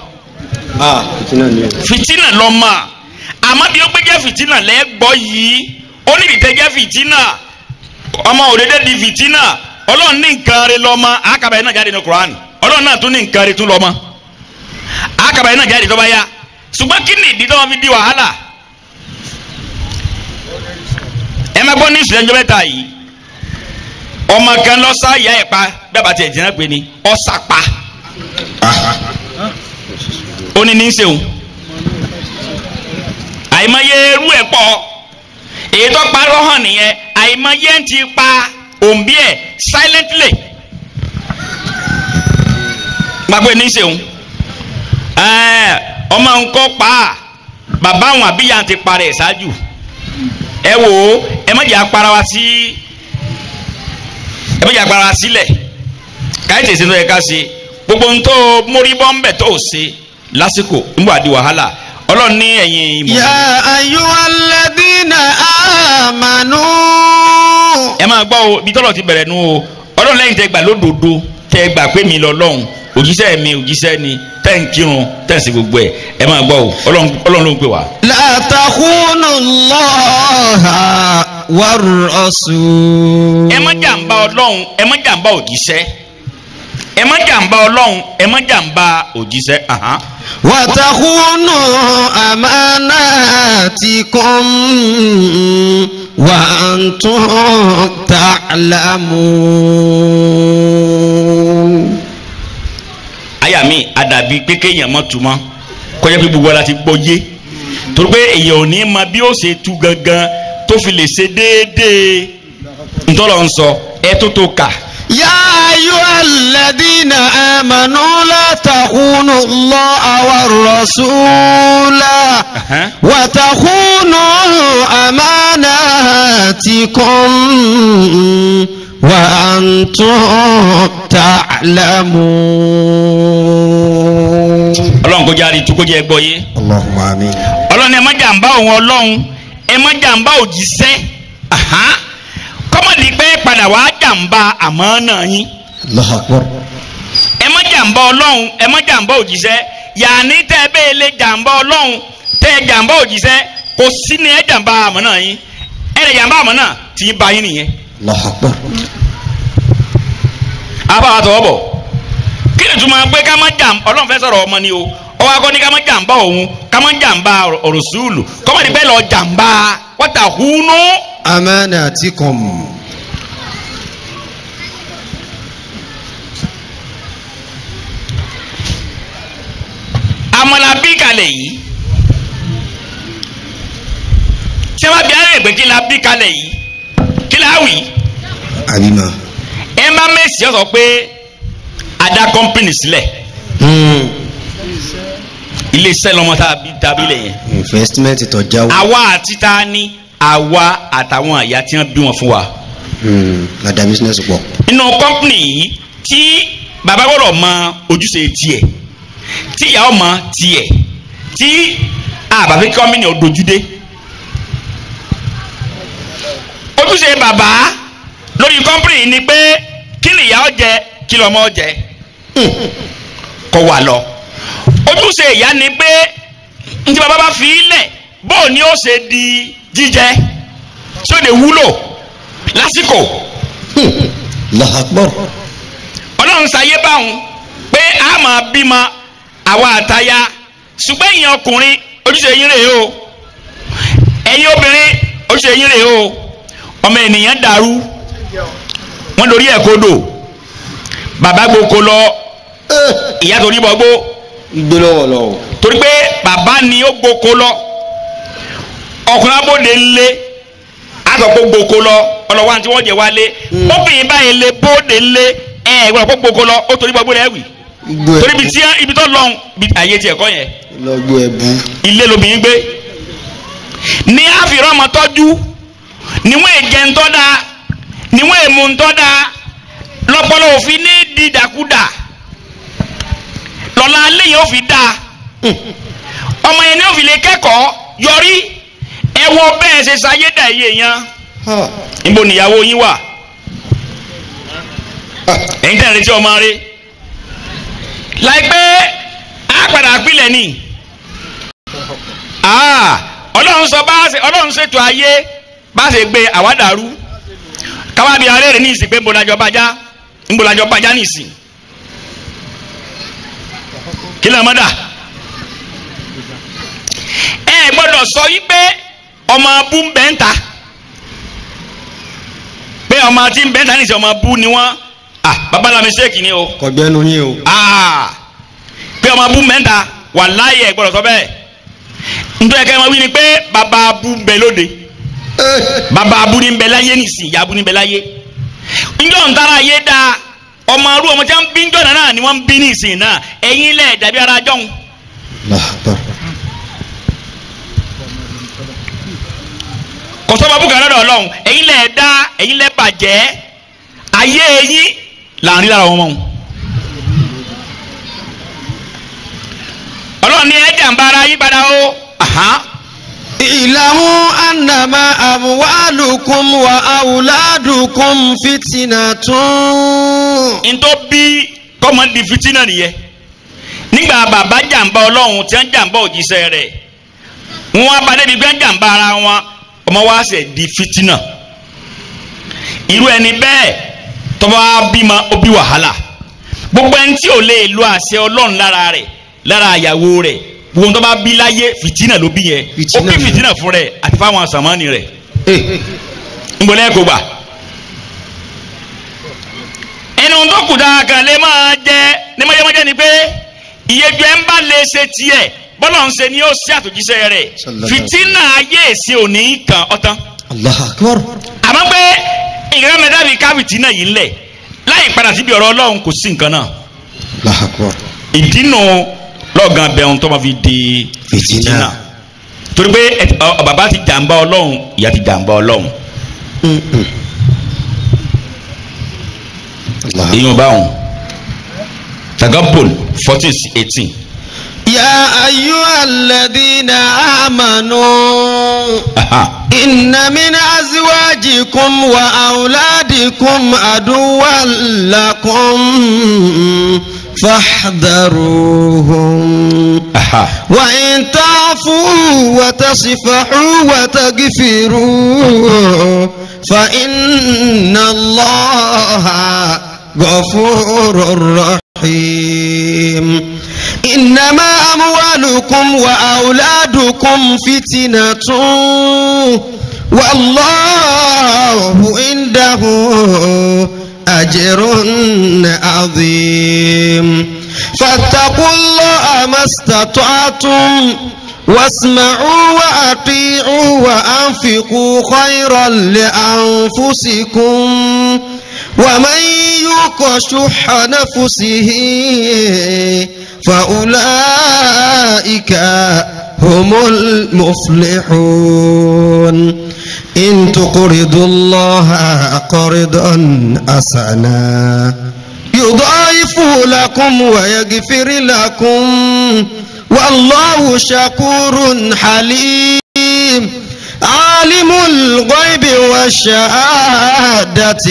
fìtínà lọ mà àmọ́ bí ó gbé jẹ́ fìtínà lẹ́gbọ́ yìí ó ní ìtẹ́ jẹ́ fìtínà ọmọ òdèdè di fìtínà ọlọ́run ní nǹkan rẹ̀ lọ́mọ àkàbà yìí náà jáde ní Quran ọlọ́run náà tún ní nǹkan rẹ̀ tún lọ́mọ àkàbà yìí náà jáde tó bá yá ṣùgbọ́n kí ni ìdí tó wọn fi di wàhálà ẹ má gbọ́ ní ìṣẹ̀lẹ̀ ẹjọ́ mẹ́ta yìí ọmọ kan lọ sá ìyá ẹ̀ pa dábàá tiẹ̀ jìnnà pé ni ọ̀sà pa ó ní ní í ṣeun àìmọye irú ẹ̀ pọ̀ èyí tó parọ́ hàn nìyẹn àìmọye ń ti pa òǹbí ẹ̀ silently gbàgbé ní í ṣeun ọmọ nǹkan pa bàbá àwọn àbíyá ti parẹ́ ṣáájú ẹ wò ó ẹ má jẹ́ apara wa sí ẹ má jẹ́ apara wa sílẹ̀ káyọ̀ tẹ̀sí tó yẹ ká ṣe gbogbo ń tó mórí bọ́m̀bẹ̀ tó ṣe lásìkò ń bọ̀ àdí wàhálà ọlọ́run ní ẹ̀yìn ìmọ̀. ya ayyuhal ladina amanu. ẹ máa gbọ́ o ibi tọ́lọ̀ ti bẹ̀rẹ̀ nu o ọlọ́run lẹ́yìn tẹ́ gbà lódodo tẹ́ gbà pé mi lọ́lọ́run òjíṣẹ́ mi òjíṣẹ́ ni tẹ́ ń kírun tẹ́ ń ṣe gbogbo ẹ̀ ẹ máa gbọ́ o ọlọ́run ló ń pè wá. la takhunu Allaha war rasul. ẹ má jàǹbá ọlọ́run ẹ má jàǹbá òjíṣẹ́ ẹ má jàǹbá ọlọ́run ẹ má jàǹbá òjíṣẹ́. wa takhunu amanatikum wa antum ta'lamun. àyà mi àdàbí pé kéèyàn mọ́ tu mọ́ kọjá pé gbogbo ara ti gbọ́ yé torí pé èèyàn ò ní ma bí ó ṣe tu gangan tó fi lè ṣe déédéé ntọ́lọ̀ ń sọ ẹ tó tó kà. يا أيها الذين آمنوا لا تخونوا الله والرسول وتخونوا أماناتكم وأنتم تعلمون. ọlọ́run kò jáde tó kó jẹ́ gbọ́ yé. Allahumma amin. ọlọ́run ẹ má jàǹbá òun ọlọ́run ẹ má jàǹbá òjíṣẹ́ kọ́mọ̀dé pé padà wá jàǹbá àmánà yín. Allahu Akbar. ẹ má jàǹbá ọlọ́run ẹ má jàǹbá òjíṣẹ́ yàní tẹ́ ẹ bẹ́ẹ̀ lè jàǹbá ọlọ́run tẹ́ ẹ jàǹbá òjíṣẹ́ kò sí ní ẹ jàǹbá àmánà yín ẹ lè jàǹbá àmánà tí ì bá yín nìyẹn. Allahu Akbar. àbá àtọwọ́ bọ̀ kí ni túmọ̀ pé ká má jàǹbá ọlọ́run fẹ́ sọ̀rọ̀ ọmọ ni o ọwọ́ akọ́ ni ká má jàǹbá òun ká má jàǹbá Rasulu kọ́mọ̀dé pé lọ jàǹbá watahunu amanatikum. amọ̀nà bí kalẹ̀ yìí tí wọ́n bí ara ẹ̀gbẹ́ kí la bí kalẹ̀ yìí kí la wì. àbímọ. ẹ má mẹ́sì ọ̀ sọ pé ada kọ́mpìnì sílẹ̀ iléeṣẹ́ lọ́mọ tàbí lẹ̀ yẹn. investment tó jáwó. àwa àti ta ni àwa àtàwọn àyà tí wọ́n bí wọn fún wa. ada business pọ̀. inú kọ́mpìnì yìí tí bàbá gbọ́dọ̀ mọ ojúṣe tiẹ̀ tí ìyá ọmọ tiẹ̀ tí àbàfẹ́ kí ọmọ ènìyàn dojúdé ojúṣe bàbá lórí kọ́mpìnì ni pé kí ni ìyá ọjẹ kí lọ́mọ ọjẹ kọ wà lọ ojúṣe ìyá ni pé ntí bàbá bá fi ilẹ̀ bóò ni ó ṣe di jíjẹ tí ó lè wúlò lásìkò. Allahu Akbar. ọlọ́run ṣayé báwọn pé a máa bímọ àwa àtaya ṣùgbọ́n ẹ̀yin ọkùnrin ojúṣe yín rèé o ẹ̀yin obìnrin ojúṣe yín rèé o ọmọ ènìyàn dàrú wọ́n lórí ẹ̀ kodò bàbá gboko lọ ìyá torí bọ́gbó gbólọ́wọ́ lọ. torí pé bàbá ni ó gboko lọ ọkùnrin abóde ńlé àtọ̀pọ̀ gboko lọ ọlọ́wọ́ àti wọ́n jẹ wálé bóbìnrin báyìí lé bóde ńlé ẹ̀ gbọ́dọ̀ pọ̀ gboko lọ ó torí bọ́gbó rẹ̀ wì torí ibi tí ibi tó lọ́hùn àyè tiẹ̀ kọ́ yẹn lọ́gbọ́ ẹ̀bú. ilé lobìnrin gbé ní àfihàn ọmọ tọ́jú níwọ̀n èjẹ ńtọ́ da níwọ̀n èmu ńtọ́ da lọ́pọ̀lọ́ òfin ní dídàkúdà lọ́la lẹ́yìn òfin da ọmọ yẹn ní òfin lè kẹ́kọ̀ọ́ yọrí ẹ wo bẹ́ẹ̀ ṣe ṣayé dà iye yẹn níbo níyàwó yín wà ẹ̀yin tẹ̀ ẹ́ retí ọmọ rẹ láìpẹ́ á padà pilẹ̀ ni ọlọ́run sọ bá ṣe ọlọ́run ṣètò ayé bá ṣe gbé àwádàrú káwábi aré rẹ̀ ní ìsìn pé ńbọ̀lájọ bàjá ńbọ̀lájọ bàjá ní ìsìn kí ló ń mọ́dà ẹ gbọ́dọ̀ sọ wípé ọmọ abú ń bẹ́ ń ta pé ọmọ tí ń bẹ́ ń ta ní ìsìn ọmọ abú ni wọ́n babalá mistake ni o kọ̀gbẹ́nu yín o pé ọmọ abú ń bẹ́ ń ta wà láyé ẹ gbọ́dọ̀ sọ bẹ́ẹ̀ nítorí ẹ̀ka ẹ̀ma wí ni pé bàbá abú ń bẹ lóde bàbá abú ní ń bẹ láyé nìsín ìyá abú ní ń bẹ láyé njọ́ ń tara ayé da ọmọ arú ọmọ tí wọ́n ń bí njọ́ náà ni wọ́n ń bí nìsín náà ẹ̀yin lẹ̀ dàbí ara jọ́hún. kọ̀sọ́ba búkà lọ́dọ̀ ọlọ́run ẹ̀yin lẹ̀ dá ẹ̀yin lẹ̀ bàjẹ́ ayé ẹ̀yin láàrin lára wọn mọ́ ọlọ́run ní ẹ̀jẹ̀ ń bá ara yín padà ó. ìlàmú ànàmà àmúwálùkùn wà àwùládùkùn fìtínà tún. n tó bí kọ́mọ di fìtínà nìyẹn nígbà bàbá jàǹbá ọlọ́run tí wọ́n jàǹbá òjíṣẹ́ rẹ̀ wọ́n abadé bíi gbẹ́ jàǹbá ara wọn ọmọ wa ṣe di fìtínà irú ẹni bẹ́ẹ̀ tọ́ba bímọ ó bí wàhálà gbogbo ẹni tí ò lè lo àṣẹ ọlọ́run lára rẹ̀ lára àyàwó rẹ̀ gbogbo tó bá bí láyé fìtínà ló bí yẹn ó bí fìtínà fún rẹ̀ àti fáwọn sàmánì rẹ̀ nbọlẹ́ kò gbà ẹni tó kù dáa kan lè máa jẹ ní mọ́jẹ́mọ́jẹ́ ni pé ìyẹ́jọ́ ẹ̀ ń bá lè ṣe tiẹ̀ bọ́lá ń ṣe ni ó ṣe àtòjíṣẹ́ rẹ̀ fìtínà ayé èsì òní kan ọ̀tán. Allahu Akbar. àmọ́ pé ìgbà mẹ́ta bíi ká fìtínà yìí ńlẹ̀ láì padà síbi ọ̀rọ̀ ọlọ́run kò sí nǹkan náà. Allahu Akbar. ìdínà lọ́ọ̀gán bẹ̀rùn tó máa fi di fìtínà torí pé bàbá ti jàǹbá ọlọ́run ìyá ti jàǹbá ọlọ́run. ìyún báwọn Tagabun fourteen eighteen. يا أيها الذين آمنوا إن من أزواجكم وأولادكم عدوا لكم فاحذروهم وإن تعفوا وتصفحوا وتغفروا فإن الله غفور رحيم إنما أموالكم وأولادكم فتنة والله عنده أجر عظيم فاتقوا الله ما استطعتم واسمعوا وأطيعوا وأنفقوا خيرا لأنفسكم ومن يوق شح نفسه فأولئك هم المفلحون إن تقرضوا الله قرضا حسنا يضاعف لكم ويغفر لكم والله شكور حليم عالم الغيب والشهادة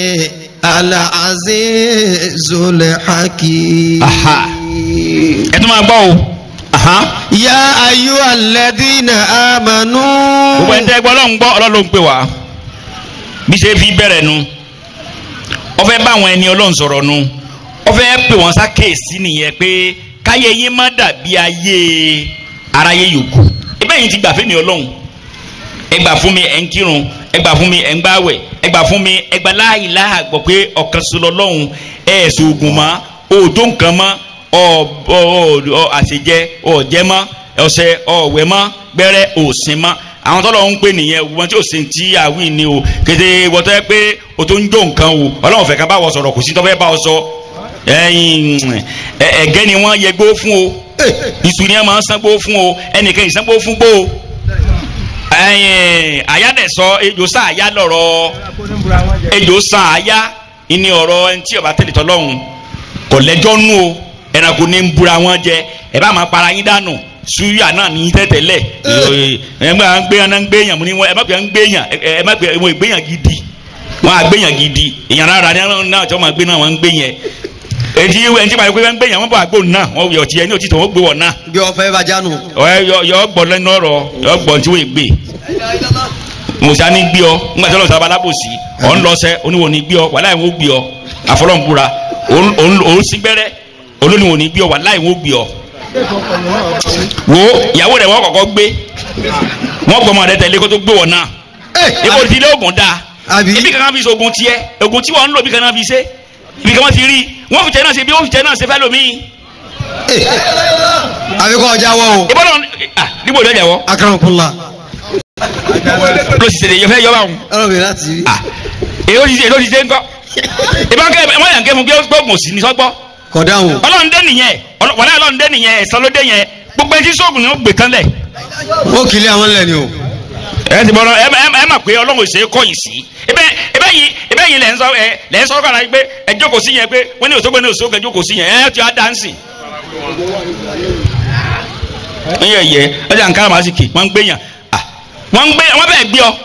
العزيز الحكيم. aha ẹ tún máa gbọ́ o. aha يا أيها الذين آمنوا. gbogbo ẹni tẹ́ gbọ́ ọlọ́run gbọ́ ọlọ́run ló ń pè wá bí ṣe fi bẹ̀rẹ̀ nu ó fẹ́ bá àwọn ẹni ọlọ́run sọ̀rọ̀ nu ó fẹ́ pè wọ́n sákèésí nìyẹn pé káyé yín má dàbí ayé aráyé yòókù ibẹ̀ yìí ti gbà fún mi ọlọ́run ẹ gbà fún mi ẹ̀ ń kírun ẹ gbà fún mi ẹ̀ ń gbààwẹ̀ ẹ gbà fún mi ẹ gbà la ilaha gbọ́ pé ọ̀kan ṣoṣo lọ́lọ́run ẹ̀ ṣoògùn mọ́ òòdó nǹkan mọ́ ọ̀ ọ̀ àṣejẹ ọ̀jẹ́ mọ́ ọ̀sẹ̀ ọ̀wẹ́ mọ́ gbẹ́rẹ́ òsín mọ́ àwọn tọ́lọ̀ ń pè nìyẹn wọn tí ò sì ti àwìn ni o kété wọ́tọ́ pé o tó ń jó nǹkan o ọlọ́run fẹ́ ká bá wọ sọ̀rọ̀ kò sí tó fẹ́ bá ọ sọ ẹ̀gẹ́ ni wọ́n yẹ gbó fún o iṣu ni wọ́n máa ń sangbó fún o ẹnìkan ìsangbó fún gbó o àyádẹ̀sọ ejò sá àyá lọ̀rọ̀ ejò sá àyá ìní ọ̀rọ̀ ẹni tí ó bá tẹ̀lé tọ́lọ́run kò lẹ́jọ́ nú o ẹranko ní ń búra wọn jẹ ẹ bá máa para yín dànù suya náà ní tẹ́tẹ́lẹ̀ ẹ máa ń gbé yàn náà ń gbé yàn mo ní wọn ẹ má pè ń gbé yàn ẹ má pè wọn gbé yàn gidi wọn à gbé yàn gidi èèyàn rárá náà tí wọn máa gbé náà wọn ń gbé yẹn ètí ẹni tí wọn gbé yàn wọn bọ àgbo náà wọn yọ ọtí ẹni òtítọ́ wọn gbé wọn náà. bí ọfẹ bá jánu. yọ gbọ́ lẹ́nu ọ̀rọ̀ yọ gbọ́ tí wọn gbé musa ní gbé ọ ńgbà tí wọn sábà lábòsí ọ ń lọ sẹ oníwò ní gbé ọ wàláì wọn gbé ọ àfọlọ́nbúra òun sí gbẹ́rẹ́ olóníwò ní gbé ọ wàláì wọn gbé ọ wo ìyàwó rẹ̀ wọ́n kọ́kọ́ gbé wọ́n gbọ́mọ rẹ̀ tẹ̀lé kó tó gbé wọ̀ náà ibo ti ilé oògùn da ibi kankan fi so oògùn tiẹ̀ oògùn tí wọ́n ń lò ibi kankan fi ṣe ibi kankan ti rí wọ́n fi tẹ̀ náà ṣe bí wọ́n fi tẹ̀ náà ṣe fẹ́ lómi. àbíkọ́ ọjà wọ o. ìbọn náà ah níbo ìlú ẹ̀jẹ̀ wọ. akarakunla. ló sì ṣèlè yọfẹ́ yọba òun. ọ̀rọ̀ mi láti rí. ah èyí ti ṣe èyí ti ṣe ńkọ́ ìbọn kẹ́ ẹ̀ wọ́n yàn kẹ́ fún gbọ́gbọ̀n sí ní sọ́gbọ́. kọ̀dáhùn. ọlọ́run dé nìyẹn wàlẹ́ ọlọ́run dé nìyẹn ẹ̀sán ló dé yẹn gbogbo ẹtí sóògùn ni ó gbé kan lẹ̀. ó kìlẹ̀ àwọn ńlẹ̀ ni o. ẹ ti bọ́lá ẹ ẹ mà pé ọlọ́run ṣe é kọ́yìn sí ibẹ̀ ibẹ̀ yìí ibẹ̀ yìí lẹ̀ ń sọ ẹ lẹ̀ ń sọ kọ́ra pé ẹ jókòó sí yẹn pé wọ́n ní òṣogbo ní òṣogbo ẹ jókòó sí yẹn ẹ ti á dáǹsì. wọ́n yẹ yẹ ọjà nǹkan àmà sì kì wọ́n ń gbé yàn wọ́n ń gbé wọ́n bẹ̀ gbé ọ.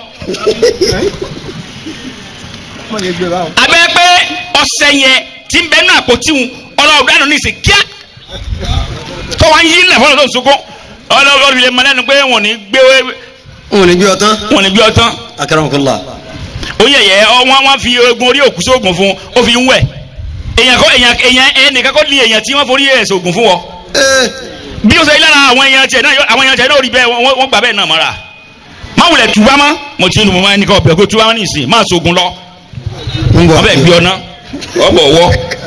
abẹ́ pé ọ̀sẹ̀ yẹn ti ń bẹ nínú àpótí wọn ọlọ́run dáná ní ìsìn kíá tó wá ń yí ilẹ̀ fọlọ́ tó ń sunkún ọlọ́run ilé mọ́lẹ́nu pé wọ́n ní gbé wọn ní gbé ọtán. wọ́n ní gbé ọtán. akarakunla. ó yẹ yẹ wọ́n wọ́n fi egun orí òkú sóògùn fún ó fi ń wẹ̀ èèyàn kọ́ èèyàn èèyàn ẹnìkan kọ́ ní èèyàn tí wọ́n forí ẹ̀ sóògùn fún wọ. bí ó ṣe yí lára àwọn èèyàn tiẹ̀ náà àwọn èèyàn tiẹ̀ náà rí bẹ́ẹ̀ wọ́n gbà bẹ́ẹ̀ náà mọ́ra má wulẹ̀ tuba mọ́ mo ti nu mo máa ní kọ́ ọ̀bẹ kó tuba mọ́ ní ìsìn má sóògùn lọ wọ́n bẹ̀ gbé ọ ná ọgbọ wọ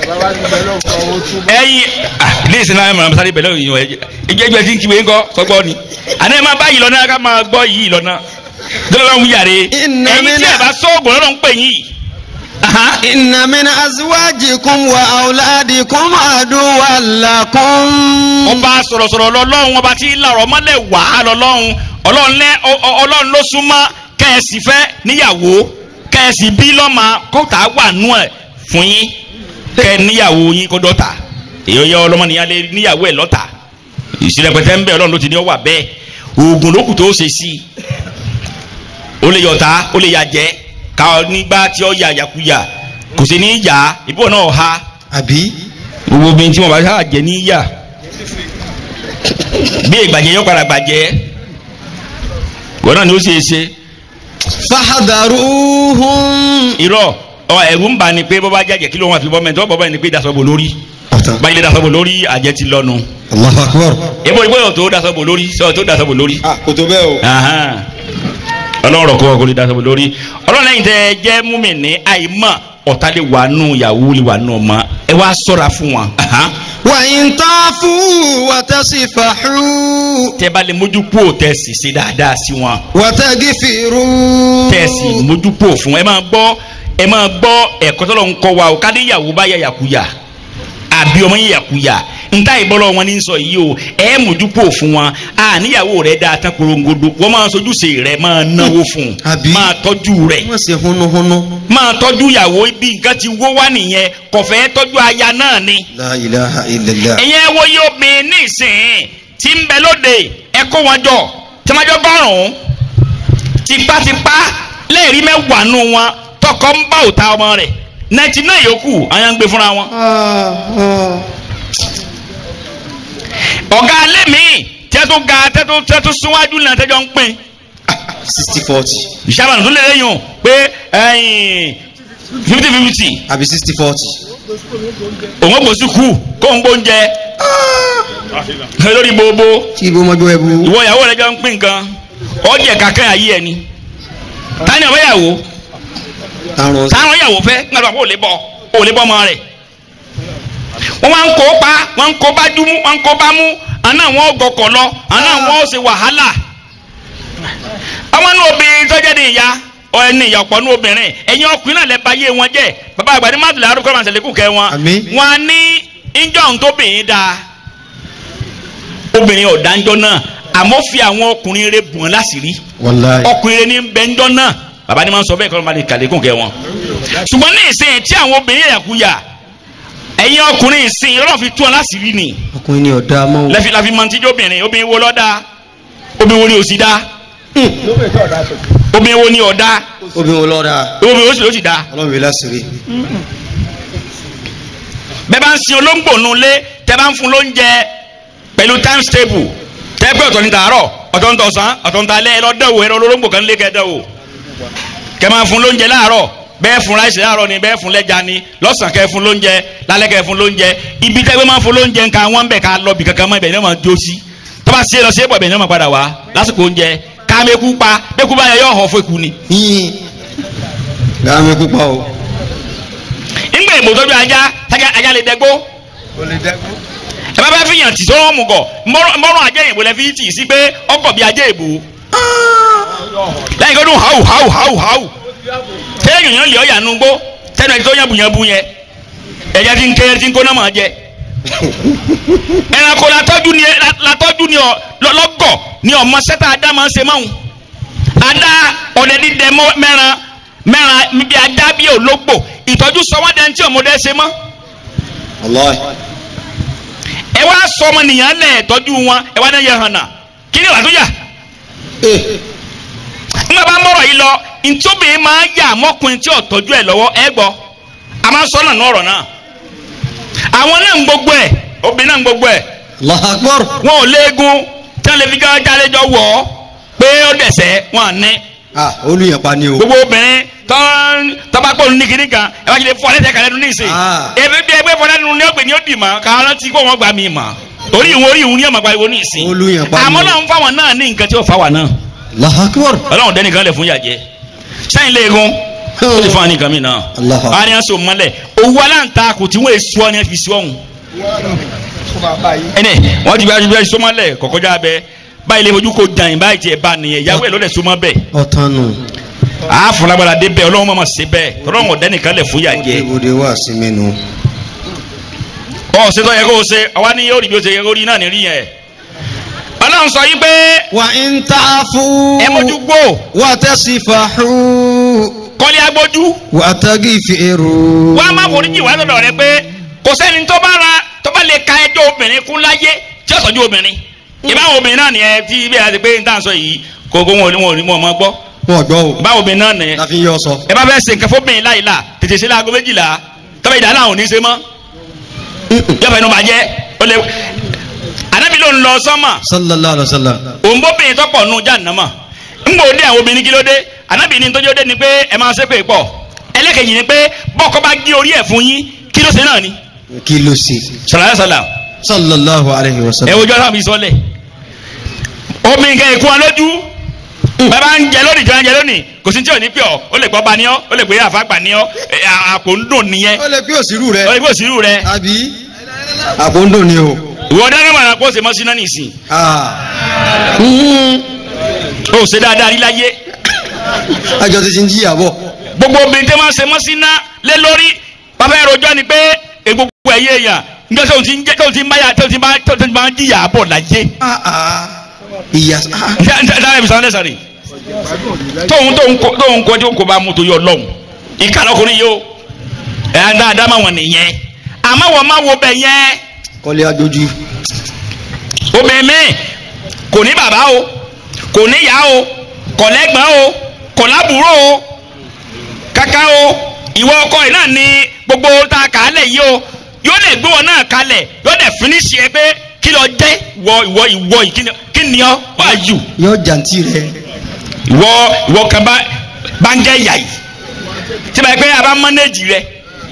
ẹyin léèsì náà mọ̀ sáré bẹ̀rẹ̀ òyìnbó ẹjẹ tí ń kíwé ńkọ́ sọgbọ́ ni àná ẹ máa bá yìí lọ náà ká máa gbọ́ yìí lọ náà dọ́là ń yàrá ẹyin tí ẹ bá sọ́ọ̀gùn lọ́dọ̀ ń pè yín. inna min azwajikum wa auladikum aduwwan lakum. ọba sọ̀rọ̀sọ̀rọ̀ lọ́lọ́run ọba tí làrọ̀ mọ́lẹ̀ wà á lọ́lọ́run ọlọ́run ló súnmọ́ kẹ́ẹ̀sì fẹ́ níyàwó kẹ́ẹ̀sì bí lọ́mọ kọ́ta wà nú ẹ̀ fún yín kẹ́ níyàwó yín kó dọ́ta èyí yẹ ọlọ́mọ níyàwó ẹ̀ lọ́ta ìsirẹ́pẹ̀tẹ́ ń bẹ ọlọ́run ló ti ní ọ wà bẹ́ẹ̀ oògùn lókù tó ṣe sí i ó lè yọ̀ta ó lè yà jẹ́ ká nígbà tí ó yà yàkuyà kò sí ní yà ìbò náà ha àbí gbogbo obìnrin tí wọn bá ṣáà jẹ ní yà bí ìgbàjẹ yọ padà gbàjẹ wọn náà ni ó ṣe é ṣe. fahadaruhum. irọ́ ọ ẹ̀rù ń bà ní pé bọ́bá jẹ́jẹ́ kí ló wọn fi bọ́ mẹ́tọ́ bọ́bá yẹn ni pé dasọ́bò lórí báyìí lè dasọ́bò lórí àjẹ ti lọ́nu. Allahu Akbar. èbó ìgbó yóò tó dasọ́bò lórí sọ tó dasọ́bò lórí. ah kò tó bẹ́ẹ̀ o. ọlọ́run kọ́ kó lè dasọ́bò lórí ọlọ́run lẹ́yìn tẹ́ jẹ́ múmi ní àìmọ̀ ọ̀tá lè wà nù yàwó lè wà nù ọmọ ẹ wá sọ́ra fún wọn. wa in tafu wa tasfahu. tẹ́ bá lè mójú kúò tẹ́ sì ṣe dáadáa sí wọn. wa tagfiru. tẹ́ sì mójú kúò fún ẹ máa gbọ́ ẹ máa gbọ́ ẹ̀kọ́ tọ́lọ́ ń kọ́ wa o kádé yàwó bá yà yàkuyà àbí ọmọ yẹ yàkuyà nta ìbọ́lọ̀ wọn ní sọ yìí o ẹ mójúpò fún wọn a níyàwó rẹ dáa tán korongodo wọ́n máa sojúṣe rẹ máa náwó fún máa tọ́jú rẹ wọ́n ṣe húnúhúnú. máa tọ́jú ìyàwó ibi nǹkan ti wó wá nìyẹn kò fẹ́ tọ́jú aya náà ni. La ilaha illallah. ẹ̀yẹ́ wo yóò mi nísìnyí tí ń bẹ lóde ẹ kó wọn jọ tí wọ́n jọ gọ́rùn-ún tipátipá lẹ́ẹ̀rí mẹ́wàá nù wọn tọkọ ń bá òta ọmọ rẹ̀ náìtì náà yòókù àyà ń gbé fúnra wọn. ọ̀gá alẹ́ mi tẹ́tù ga tẹ́tù tẹ́tù síwájú náà tẹ́jọ́ ń pín. sixty forty. ìṣàbànú tó lè lẹ́yìn pé fifty fifty. àbí sixty forty. òun kò sí kú kó ń gbóúnjẹ lórí gbogbo. tí ibo mọ́jú ẹ bu. ìwọ ìyàwó rẹ jọ ń pín nǹkan ọjẹ kankan ayé ẹ ni tani ọ̀fẹ́ yàwó táwọn yàwó fẹ́ nígbà tó wà kó lè bọ́ kó lè bọ́ ọmọ rẹ̀ wọ́n máa ń kó pa wọ́n ń kó bá dúmú wọ́n ń kó bá mú àná àwọn gọkọ̀ lọ àná àwọn ó ṣe wàhálà ọmọ inú obìnrin tó jẹ́ ní ìyá ẹni ìyá ọ̀pọ̀ inú obìnrin ẹ̀yin ọkùnrin náà lẹ́ bá yé wọn jẹ́ bàbá àgbàdo mádùlá arúgbó máa ṣẹlẹ̀ kù kẹ́ wọn wọn á ní ìjọ ohun tó bìnrin dáa obìnrin ọ̀dáńjọ́ náà àmọ́ fi àwọn ọkùnrin rẹ̀ bùn láṣìírí ọkùnrin rẹ̀ ní bẹ́ńjọ́ náà bàbá ni máa ń sọ bẹ́ẹ̀ kọ́ ló máa lè kàlékùn kẹ́ wọn. ṣùgbọ́n ní ìsìn tí àwọn obìnrin yàkúyà ẹ̀yin ọkùnrin ìsìn ọlọ́run fi tú ọ láṣìírí ni. ọkùnrin ni ọ̀dà mọ́. lẹ́fi láfi mọ tíjọ́ obìnrin obìnrin wo lọ́dà obìnrin wo ni òsì dá obìnrin wo ni ọ̀dà obìnrin wo lọ́dà obìnrin wo sì ló sì dá. ọlọ́run fi láṣìírí. bẹ́ẹ̀ bá ń sin olóńgbò nulẹ̀ tẹ́ bá ń fún lóúnjẹ pẹ̀lú times table tẹ́pẹ́ ọ̀tọ̀ ní tàárọ̀ ọ̀tọ̀ ní tọ̀sán ọ̀tọ̀ ní talẹ́ ẹ lọ dẹ́wò ẹ lọ olóńgbò kan lé kẹ́ dẹ́wò kẹ́ máa fún lóúnjẹ láàárọ̀ bẹ́ẹ̀ fún ráìsì láàárọ̀ ni bẹ́ẹ̀ fún lẹ́ja ni lọ́sàn kẹ́ fún lóúnjẹ lálẹ́ kẹ́ fún lóúnjẹ ibi tẹ́gbẹ́ máa fún lóúnjẹ nǹkan wọn bẹ̀ ká lọ bì kankan mọ́ ibẹ̀ ní wọ́n jó sí tó bá sí ẹ lọ sí ẹ̀bọ̀ ibẹ̀ ní wọ́n padà wá lásìkò oúnjẹ ká mẹ́kú pa mẹ́kú bá yẹ yọ ọ̀họ́ fún ikú ni. ká mẹ́kú pa o. ńgbà ìbò tọ́jú ajá ajá lè dẹ́gbó ẹ bá bá fi yàn tì sọ́wọ́n mu gọ̀ mọ́rún ajá ìbò lẹ́ fi tì sí pé ọkọ̀ bí ajá ìbò lẹ́yìn kó dún hàù hàù hàù hàù tẹ́lẹ̀ yìnyín lè ọ̀yà nugbó tẹ́lẹ̀ ẹni tó yàn bùyàn bùyẹn ẹ̀jẹ̀ ti ń ké ti ń kó náà máa jẹ ẹranko latọ́jú ni latọ́jú ni lọ́gọ̀ ni ọmọ sẹ́tà adá máa ń ṣe máwùn adá ọ̀dẹ dídẹ mẹ́ran mẹ́ran bí adá bí ológbò ìtọ́jú sọmọdé tí ọmọdé ṣe mọ́ ẹ wá sọ ọmọ nìyàn lẹ̀ tọ́jú wọn ẹ wá dẹ́ yẹ hàn náà kí ni wàá tó yà nígbà bá mọ̀rọ̀ yìí lọ ntòbìnrin máa yà mọ́kùnrin tí ò tọ́jú ẹ̀ lọ́wọ́ ẹ gbọ́ a máa sọ náà nọ̀rọ̀ náà àwọn náà ń gbogbo ẹ̀ obìnrin náà ń gbogbo ẹ̀ Allahu Akbar wọn ò léegun tí wọn lè fi jáde jọ wọ̀ ọ́ pé ó dẹ̀sẹ̀ wọn à ní. ah olùyànpa ni o. gbogbo obìnrin tọ́ba pọ̀ ní kinní kan ẹ bá ti lè fọ́ ọ́lẹ́sẹ̀ kan lẹ́nu ní ìsìn ebi bí ẹgbẹ́ fọ́ lẹ́nu ní ọ̀gbìn ni ó dì mọ́ ká rántí kó wọ́n gbà mí mọ́ orí ìwọ̀n orí ìwọ̀n ní ọ̀mọ̀ pariwo ní ìsìn olùyànpa ni o. àmọ́ náà ń fáwọn náà ní nǹkan tí ó fáwọn náà. Allahu Akbar. ọlọ́run dẹ́ni kan lè fún yàjẹ́ sẹ́yìn léegun ó ti fún wa ní nǹkan mi náà wọ́n á ní aṣọ mọ́lẹ̀ owó aláǹtakùn tí wọ́n èso ọ́ ní fi sí ọ̀hún. ẹnẹ wọ́n ti bí wọ́n ti sọmọ́lẹ̀ kọ̀kọ́já bẹ́ẹ̀ báyìí lè fojú ko dàn báyìí tiẹ̀ bá nìyẹn ìyàwó ẹ̀ lọ́dẹ̀ sọmọ́ bẹ́ẹ̀. ọ̀tán nù. a fúnlagbára dé bẹ́ẹ̀ ọlọ́run mọ̀ sí bẹ́ẹ̀ ọlọ́run dẹ́ni kan lè fún yàjẹ́. òde wà sí mẹ́nu. ọ̀ ṣètò yẹ kó o ṣe àwa ní yóò rí bí o ṣe yẹ kó rí náà ní rí yẹn ọlọ́run sọ yí pé. wà ń ta fún. ẹ mójú gbó. wà á tẹ̀sí fàáhù. kọ́lé agbójú. wà á tagi fèrò. wà á má foríjì wá lọ́dọ̀ rẹ pé kò sẹ́ni tó bá ra tó bá lè ka ẹjọ́ obìnrin kún láyé tí ó sọ́jú obìnrin. ìbáwọn obìnrin náà nìyẹn tí bí a ti pé n tà ń sọ yìí kò kó wọn ò ní wọn ò ní wọn ọmọ gbọ́. wọn gbọ́ o. ìbáwọn obìnrin náà nìyẹn. láfi yọ sọ. ẹ bá fẹ́ ṣe nǹkan fóbìnrin láyìí la tètè ṣe láago méjìlá tọ́ba ìdá náà ò ní ṣe mọ́. yọ̀bẹ̀ inú bàjẹ́ ó lè anabi ló ń lọ sọ́mà. sallallahu alaihi wasallam. òǹbóbìnrin tó pọ̀ nù jahannama ńgbò dé àwọn obìnrin kí ló dé anabi ní tójú dé ni pé ẹ máa ṣe pé pọ̀ ẹlẹ́kẹ̀yìn ni pé bọ́kọ bá gé orí ẹ̀ fún yín kí ló ṣe náà ni. kí ló ṣe. sàlàyé sàlà. sallallahu alaihi wasallam. ẹ wojú ọlọ́run mi sọlẹ̀ omi nǹkan ìkún alójú bàbá ń jẹ lónìí jọ ń jẹ lónìí kò sí tí ò ní pẹ́ ọ́ ó lè gbọ́ ba ní ọ́ ó lè gbé àfàgbà ní ọ́ àpò ń dùn nìyẹn. ó lè gbé òsirú rẹ. ó lè gbé òsirú rẹ. àbí àpò ń dùn ni o. ìwọ dáná màrà kó o ṣe mọ́ sí náà nìsín. o ṣe dáadáa rí láyé. àjọ ti ti ń jìyà bọ̀. gbogbo obìnrin tẹ́ máa ṣe mọ́ sí náà lé lórí bàbá ẹ̀rọ ọjọ́ ni pé gbogbo ẹ̀yẹ èèyàn njọ́ tó ti ń jẹ́ tó ti ń báyà tó ti ń bá tó ti ń bá jìyà bọ̀ láyé. ìyá. dára ibi sàn lẹ́sàn rè tóun tóun kọ tóun kọ tí ó kọ bá mú tó yọ lọ́hùn ìkànnì ọkùnrin yìí o ẹ̀ dáadáa máa wọ̀n nìyẹn àmọ́ wọ́n máa wo bẹ̀ yẹn. kọ́lé àjòjì. obìnrin mi kò ní bàbá o kò ní ìyá o kò lẹ́gbọ̀n o kò lábúrò o kàkà o ìwọ ọkọ yìí náà ní gbogbo tá a kà á lẹ̀ yìí o yóò lè gbé wọn náà kalẹ̀ yóò lè finish ẹ pé kí ló jẹ́ ìwọ ìwọ ìwọ yìí kí ni ọ wá yù. yóò jàǹtì rẹ. ìwọ ìwọ kan bá bá ń jẹ́ ìyá yìí tí báyìí pé a bá mọ́nẹ́jì rẹ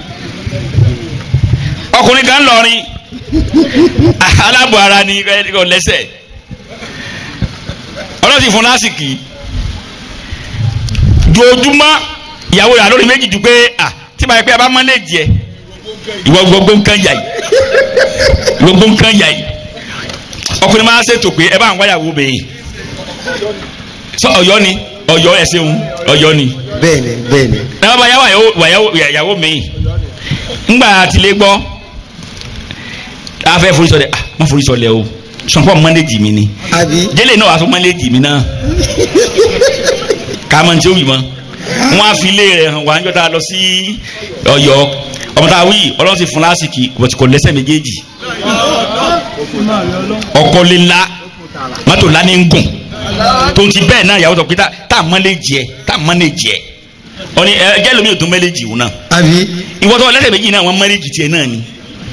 ọkùnrin kan lọrin alábọ̀ ara ni kò lẹ́sẹ̀ ọlọ́sìn fún lásìkì jojúmọ́ ìyàwó rẹ̀ lórí méjì ju pé à tí báyìí pé a bá mọ́nẹ́jì ẹ ìwọ gbogbo nǹkan yà yìí gbogbo nǹkan yà yìí ọkùnrin máa ń ṣètò pé ẹ bá ń wáyàwó bẹ́ẹ̀ sọ Ọ̀yọ́ ni Ọ̀yọ́ ẹ ṣeun Ọ̀yọ́ ni. bẹ́ẹ̀ni bẹ́ẹ̀ni. ẹ bá bá yàwó mi ńgbà àtìlẹ gbọ́ afẹ́ forí sọlẹ̀ ah má forí sọlẹ̀ o sọ̀npọ̀ mọ́lẹ́jì mi ni jẹ́lẹ̀ náà wàá fún mọ́lẹ́jì mi náà ká mọ̀ ní tí ó wì mọ́ wọ́n á fi ilé rẹ̀ hàn wá níjọ́ tá a lọ sí Ọ̀yọ́ ọmọ tá a wí ọlọ́run ti fún lásìkò bọ̀tí kò lẹ́sẹ̀ méjèèjì ọkọ lè la mọ́tò ńlá ní ń gùn tó ń ti bẹ́ẹ̀ náà ìyàwó sọ pé tá a mọ́lẹ́jì ẹ̀ tá a mọ́lẹ́jì ẹ̀ ọ ni ẹ jẹ́ lómi ò tún mọ́lẹ́jì òun náà ìwọ́tọ̀ lẹ́sẹ̀ méjì náà wọ́n mọ́lẹ́jì tiẹ̀ náà ni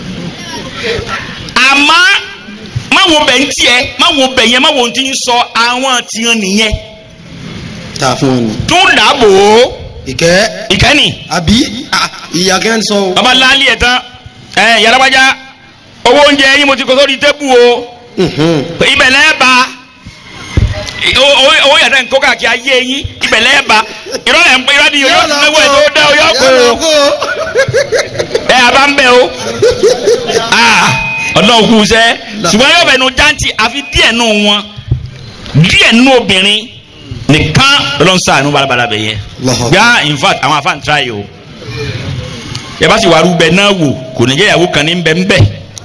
àmọ́ má wo bẹ̀ ń tiẹ̀ má wo bẹ̀ yẹn má wo ti ń sọ àwọn tiẹ̀ nìyẹn. ta fún ọ ni. tún dàbò. ìkẹ́. ìkẹ́ ni. àbí ìyá kẹ́ ń sọ o. baba laali ẹ̀ tán ẹ̀ yàrá-bàjá owó oúnjẹ yín mo ti kó sórí tébù o. ibẹ̀ lẹ́ẹ̀ bá owó yàtọ̀ nǹkó káàkiri ayé yín ibẹ̀ lẹ́ẹ̀ bá irọ́ ẹ̀ ń pè irọ́ ni yóò tún lẹ́wọ́ ẹ̀ tó dẹ́ o yóò kó o. ẹ̀ a bá ń bẹ̀ o. ọlọ́run kù sẹ́ ṣùgbọ́n yóò bẹ̀nu jáǹtì àfi díẹ̀ nù wọn díẹ̀ nù obìnrin nìkan lọ́n sàánú balabala bẹ̀ yẹ gbá in fact àwọn afáàn tíra yìí o yẹ bá sì wà rúbẹ náà wò kò ní jẹ́ ìyàwó kan ní bẹ́ẹ̀ bẹ́ẹ̀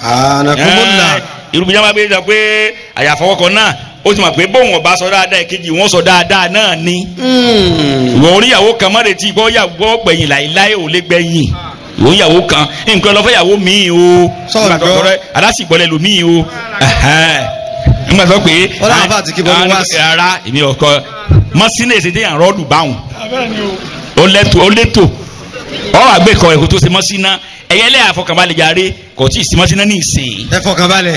irúbi yàrá bẹ́ẹ̀ sọ pé àyàfọwọ́kọ náà ó ti mọ̀ pé bóun ọba sọ dáadáa èkejì wọn sọ dáadáa náà ni ìwọ oníyàwó kan má retí bọ́ yàwó gbẹ̀yìn láìláì ò lè gbẹ̀yìn ìwọ ìyàwó kan nǹkan lọ fẹ́ yàwó mi o nígbà tó kọ́ rẹ alásìgbọ́lẹ̀ lò mí o nígbà tó pé ara èmi ọkọ mọ́sínà èsì téèyàn rọ́ọ̀dù báwọn ó lẹ́tò ó létò ọ̀ àgbẹ̀kọ̀ ẹ̀kọ́ tó ṣe mọ́sínà ẹ̀yẹ́ lẹ́yìn àfọkànbalẹ̀ jàre kò tí ì sí mọ́sínà ní ìsìn. ẹ fọkànbalẹ̀.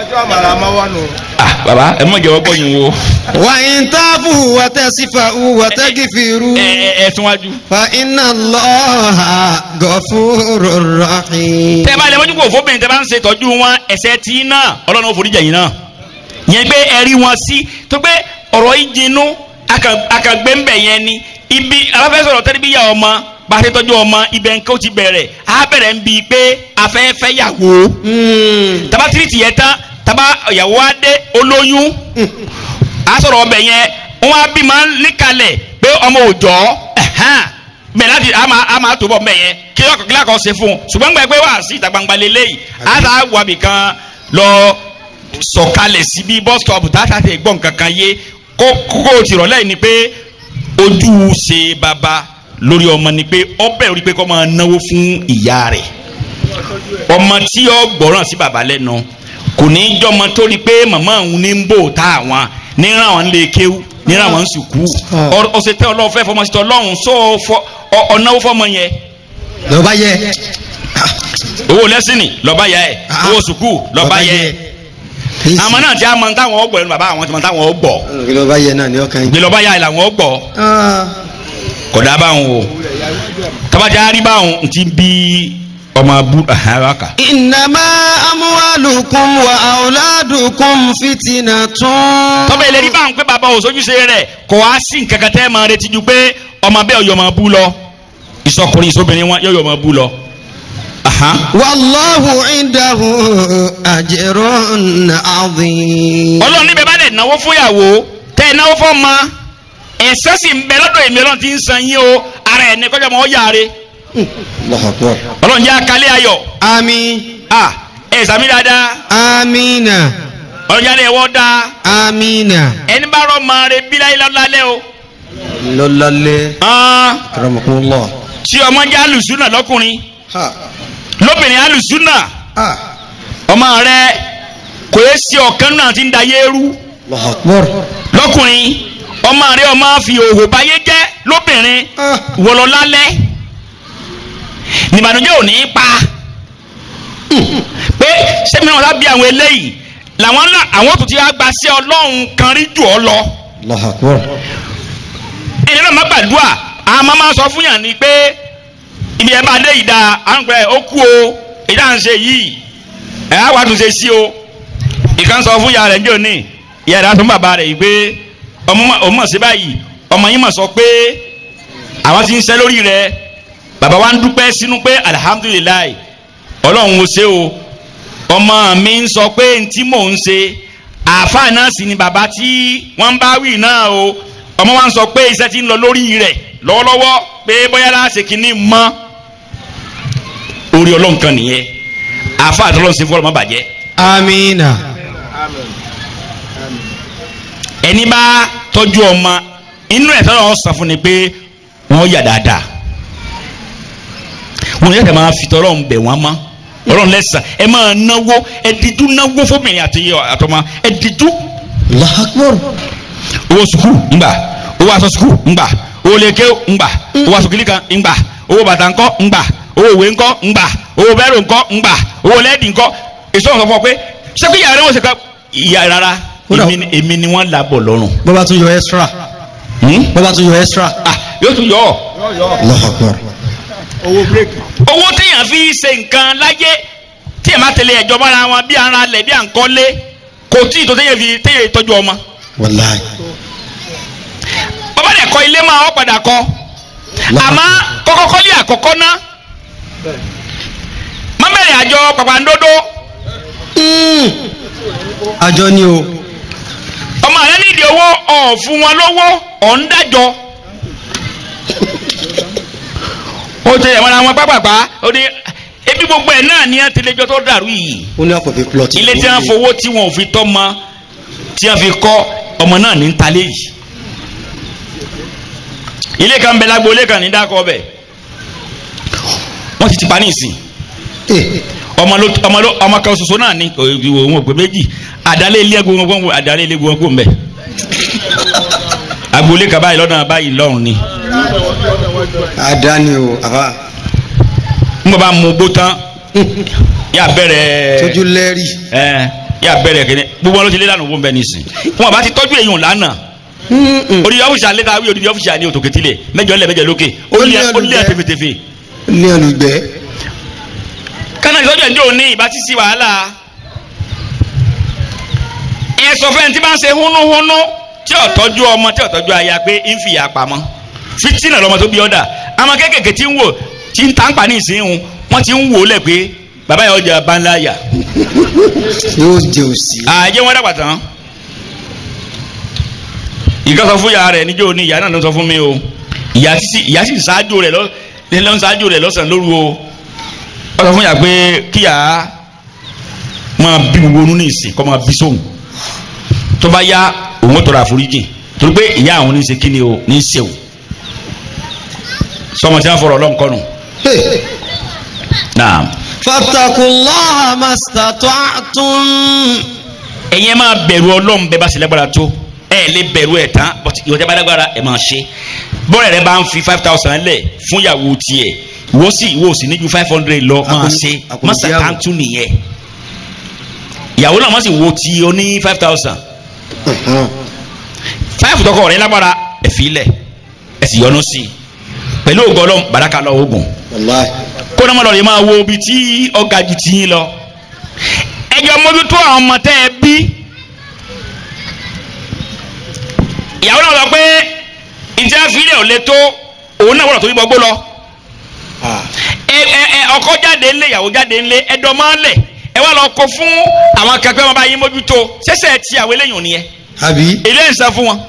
ah baba ẹ mọ̀ jẹ́wọ́ gbọ́ yín wo. wà á ta fún wa tẹ́ sí fa wa tẹ́ kí fi rú. ẹ ẹ ẹ tún wájú. fa inna Allaha ghafurur rahim. tẹ́ bá lè mọ́jú kó fóbìnrin tẹ́ bá ń ṣe tọ́jú wọn ẹ̀ṣẹ̀ tí náà ọlọ́run ó forí jẹ̀ yín náà yẹn pé ẹ rí wọn sí tó pé ọ̀rọ̀ yìí jinú akàgbé ń bẹ̀ yẹn ni ibi afẹ́fẹ́ sọ̀rọ̀ tẹ́lẹ̀ bí yà ọmọ bàtẹ́ tọ́jú ọmọ ibẹ̀ nǹkan ó ti bẹ̀rẹ̀ á bẹ̀rẹ̀ ń bi pé afẹ́fẹ́ yàwó taba tiriti yẹn tán taba yàwó adé olóyún á sọ̀rọ̀ ọbẹ̀ yẹn wọ́n á bí máa níkalẹ̀ pé ọmọ òòjọ́ bẹ́ẹ̀ láti á máa tó bọ̀ mbẹ̀ yẹn kí lọ́kọ̀ kí lákọ̀ ṣe fún un ṣùgbọ́n gbẹ pé wà sí ìta gbangba lélẹ́yìí á ta wà bìkan lọ sọ̀kalẹ̀ síbi bọ́sítọ̀pù tá a ta tẹ̀ gbọ́n kankan yé kókó tìrọ̀ lẹ́yìn ni pé ojú ṣe bàbá lórí ọmọ ni pé ọbẹ̀ rí pé kọ́ máa náwó fún ìyá rẹ̀ ọmọ tí ó gbọ́ràn sí bàbá lẹ́nu kò ní í jọmọ tó rí pé màmá òun ní ń bò tá àwọn níran àwọn lè kéwú níran àwọn sùkú ọ̀sẹ̀ tẹ́ ọlọ́run fẹ́ fọmọ sí ọlọ́run sọ ọ̀náwó fọmọ yẹn. lọ́ba yẹ. owó lẹ́sìnì lọ́ba yẹ owó sùkú lọ́ba yẹ àmọ́ náà tí a mọ táwọn ọgbọ̀ ẹnu bàbá àwọn tí wọ́n táwọn ọgbọ̀. lọ́ba yẹ náà ni ọkàn yìí. lọ́ba yẹ làwọn ọgbọ̀ kódà báwọn o tabajà rí báwọn ti bí ọmọ abú wákà. innama amwalukum wa auladukum fitnatun. tọ́bẹ̀ ilé rí báwọn pé bàbá òṣojúṣe rẹ̀ kò wá sí nǹkan kan tẹ́ ẹ máa retí ju pé ọmọ bẹ́ẹ̀ ọ̀yọ́ máa bú lọ ìsọkùnrin ìsọbìnrin wọn yọ̀yọ̀ máa bú lọ. wallahu indahu ajrun azim. ọlọ́run níbẹ̀ bá lè náwó fúnyàwó tẹ́ ẹ náwó fọ́ ma ẹ̀sẹ̀ sì ń bẹ lọ́dọ̀ èmi ọlọ́run ti ń san yín o ara ẹ̀ ní kọjá mọ́ ọ yáre. ọlọ́run jẹ́ akalẹ̀ ayọ̀. àmín. ah ẹ sàmì dáadáa. amina. ọlọ́jà lè wọ́ dáa. amina. ẹni bá rọ ọmọ rẹ bí láyé lọ́lálẹ́ o. lọ́lálẹ́. karamakumullah. tí ọmọ jẹ́ alùsùnà lọ́kùnrin ha lóbìnrin alùsùnà ah ọmọ rẹ kò yẹ sí ọ̀kan náà ti ń da yéérú Allahu akbar. lọ́kùnrin ọmọ rẹ ọmọ fi òhò báyé jẹ́ lóbìnrin ah wọlọ lálẹ́ nìbànújẹ́ ò ní í pa pé sẹ́mi náà lábí àwọn eléyìí làwọn ńlá àwọn tó ti gba sí ọlọ́run kan rí jù ọ lọ. Allahu akbar. ẹ̀yin náà má gbàdúrà àmọ́ máa sọ fún yàn ni pé ibi ẹ̀ bá dé ìdá àǹpẹ̀ ó kú o ìdá ń ṣe yìí ẹ̀ á wà tún ṣe sí o ìkan sọ fún ìyá rẹ̀ ní òní ìyá rẹ̀ á tún bàbá rẹ̀ yìí pé ọmọ òun mọ̀ sí báyìí ọmọ yín mọ̀ sọ pé àwọn ti ń ṣẹ́ lórí rẹ̀ bàbá wa ń dúpẹ́ sínú pé alihamudulilayi ọlọ́run ó ṣe o ọmọ mi ń sọ pé ntí mò ń ṣe àáfàá náà sì ni bàbá tí wọ́n ń bá wí náà o ọmọ wa ń sọ pé iṣẹ́ ti ń lọ lórí rẹ̀ lọ́wọ́lọ́wọ́ pé bóyá láṣẹ kìíní mọ́ orí ọlọ́run kan nìyẹn àáfàá àtọ́lọ́run ṣe fọ́ọ̀rọ̀ má bàjẹ́. amina. ẹni bá tọ́jú ọmọ inú ẹ̀ tọ́lọ́ wọn sàn fún ni pé wọ́n yà dáadáa wọn yẹ kẹ́ máa fi tọ́lọ́ ń bẹ̀ wọ́n mọ́ ọlọ́run lẹ́sàn ẹ máa náwó ẹ̀dídú náwó fóbìnrin àti àtọmọ ẹ̀dídú. Allahu akbar. owó sukuu ńgbà owó aṣọ sukuu ńgbà owó leke ńgbà owó aṣọ kìlì kan ńgbà owó bàtà ńkọ́ ńgbà owó òwe ńkọ́ ńgbà owó bẹ́rù ńkọ́ ńgbà owó lẹ́ẹ̀dì ńkọ́ èso ọ̀sán fún ọ pé sẹ́kù ìyá rẹ̀ wọ́n ṣe ká ìyá rárá èmi ni wọ́n labọ̀ lọ́rùn. bọ́bá tún yọ extra. bọ́bá tún yọ extra. ah yóò tún yọ ọ. Allahu akbar. owó bírèkì. owó téèyàn fi ṣe nǹkan láyé tí ẹ má tẹ̀lé ẹ̀jọ̀ mọ́ra wọn bí ara lẹ̀ bí à ń kọ́lé kò tí ì tó téèyàn fi téèyàn tọ́jú ọmọ. Wallahi. ọba dẹ̀ kọ́ ilé máa wọ́n padà kọ́ àmọ́ kọ́kọ́ kọ́lé àkọ́kọ́ ná má bẹ̀rẹ̀ àjọ pàpàǹdodo. àjọ ni o. ọmọ rẹ nídìí owó ọ̀ fún wọn lówó ọ̀ ń dájọ́ ó tẹ ẹ̀wọ̀n àwọn pápápá ó ní ebi gbogbo ẹ̀ náà ní àtẹlẹjọ tó dàrú yìí. ó ní àpòfin plọ̀tì. ilé tí wọ́n fowó tí wọ́n ò fi tọ́ mọ tí wọ́n fi kọ́ ọmọ náà ní talé yìí. ilé kan bẹ lágbo ilé kan ní dákọ̀ bẹ̀ wọ́n ti ti pa ní ìsìn ọmọ ló ọmọ ló ọmọ kan ṣoṣo náà ní òun òpè méjì àdálé ilé ẹgbẹ́ wọn kó àdálé ilé wọn kó ń bẹ̀ agboolé kan báyìí lọ́dọ̀ báyìí lọ́rùn ni. àdáni o àbá. n bọ̀ bá mú gbó tán yà bẹ̀rẹ̀. tójú lẹ́rì. ẹ yà bẹ̀rẹ̀ kẹ́ni gbogbo wọn ló ti lé lánàá owó ń bẹ nísìn wọn bá ti tọ́jú èèyàn lánàá odidi ọ́fíìsì alẹ́ ta wí odidi ọ́fíìsì àní òtòkè tilẹ̀ mẹ́jọ lẹ̀ mẹ́jọ lókè ó lé ẹ̀ tẹfẹtẹfẹ. ní olùgbẹ́. kánà ìtọ́jú ẹ̀jọ́ òní ìbá ti sí wàhálà ẹ sọ fẹ́ni tí bá ń ṣe húnúhúnú tí ò tọ́jú ọmọ tí ò tọ́jú aya pé ń fi ìyá pamọ́ fitinà lọmọ tó bí ọ̀dà àmọ́ kéékèèké tí ń wò tí ń tàǹpà ní ìsìn wọn ti ń wò ó lẹ̀ pé bàbá yẹn ọjà bá ńlá yà. yóò jẹ òsì. àjẹ wọn dàgbà tán ìkan sọ fún ìyá rẹ̀ níjó ní ìyá náà ló sọ fún mi o ìyá sì ṣáájú rẹ̀ lọ lọ ṣáájú rẹ̀ lọ́sàn lóru o wọ́n sọ fún ìyá pé kíyà máa bí gbogbo onú ní ìsìn kọ́ máa bí sóhun tó bá yá òun ó tọrọ àforíjì torí pé ìyá àwọn oníṣe kí ni o ní í ṣe o sọmọ tí wọn fọ̀rọ̀ ọlọ́nkọ́nù. naam. fattakullaha mastata'tum. ẹ̀yin máa bẹ̀rù ọlọ́run bẹ́ẹ̀ bá ṣe lágbára tó ẹ̀ lè bẹ̀rù ẹ̀ tán ìwọ́jà bá lágbára ẹ̀ máa ṣe bọ́ọ̀rẹ̀ rẹ bá ń fi five thousand lẹ̀ fún ìyàwó tiẹ̀ ìwọ sì ìwọ sì ní ju five hundred lọ máa ṣe mọ́sàkántù nìyẹn ìyàwó náà wọ́n sì wo ti o ní five thousand five tọkọ rẹ lágbára ẹ̀ fi lẹ̀ ẹ̀ sì yọnu sí i pẹ̀lú ògùn ọlọ́run baraka lọ ogun kó náà má lọ rí máa wo ibi tí ọ̀gá ju ti yín lọ ẹjọ́ mójútó àwọn ọmọ tẹ́ ẹ bí ìyàwó náà sọ pé ìjẹ́ àfihàn ò lè tó òun náà wọ́n tó yíbọn gbó lọ ọkọ jáde ńlẹ̀ ìyàwó jáde ńlẹ̀ ẹ̀dọ̀ máa ń lẹ̀ ẹ wá lọ kó fún àwọn akẹgbẹ́ wọn bá yín mójútó ṣẹ̀ṣẹ̀ ti àwọn eléyìí ò nìyẹn ilé ń sá fún wọn.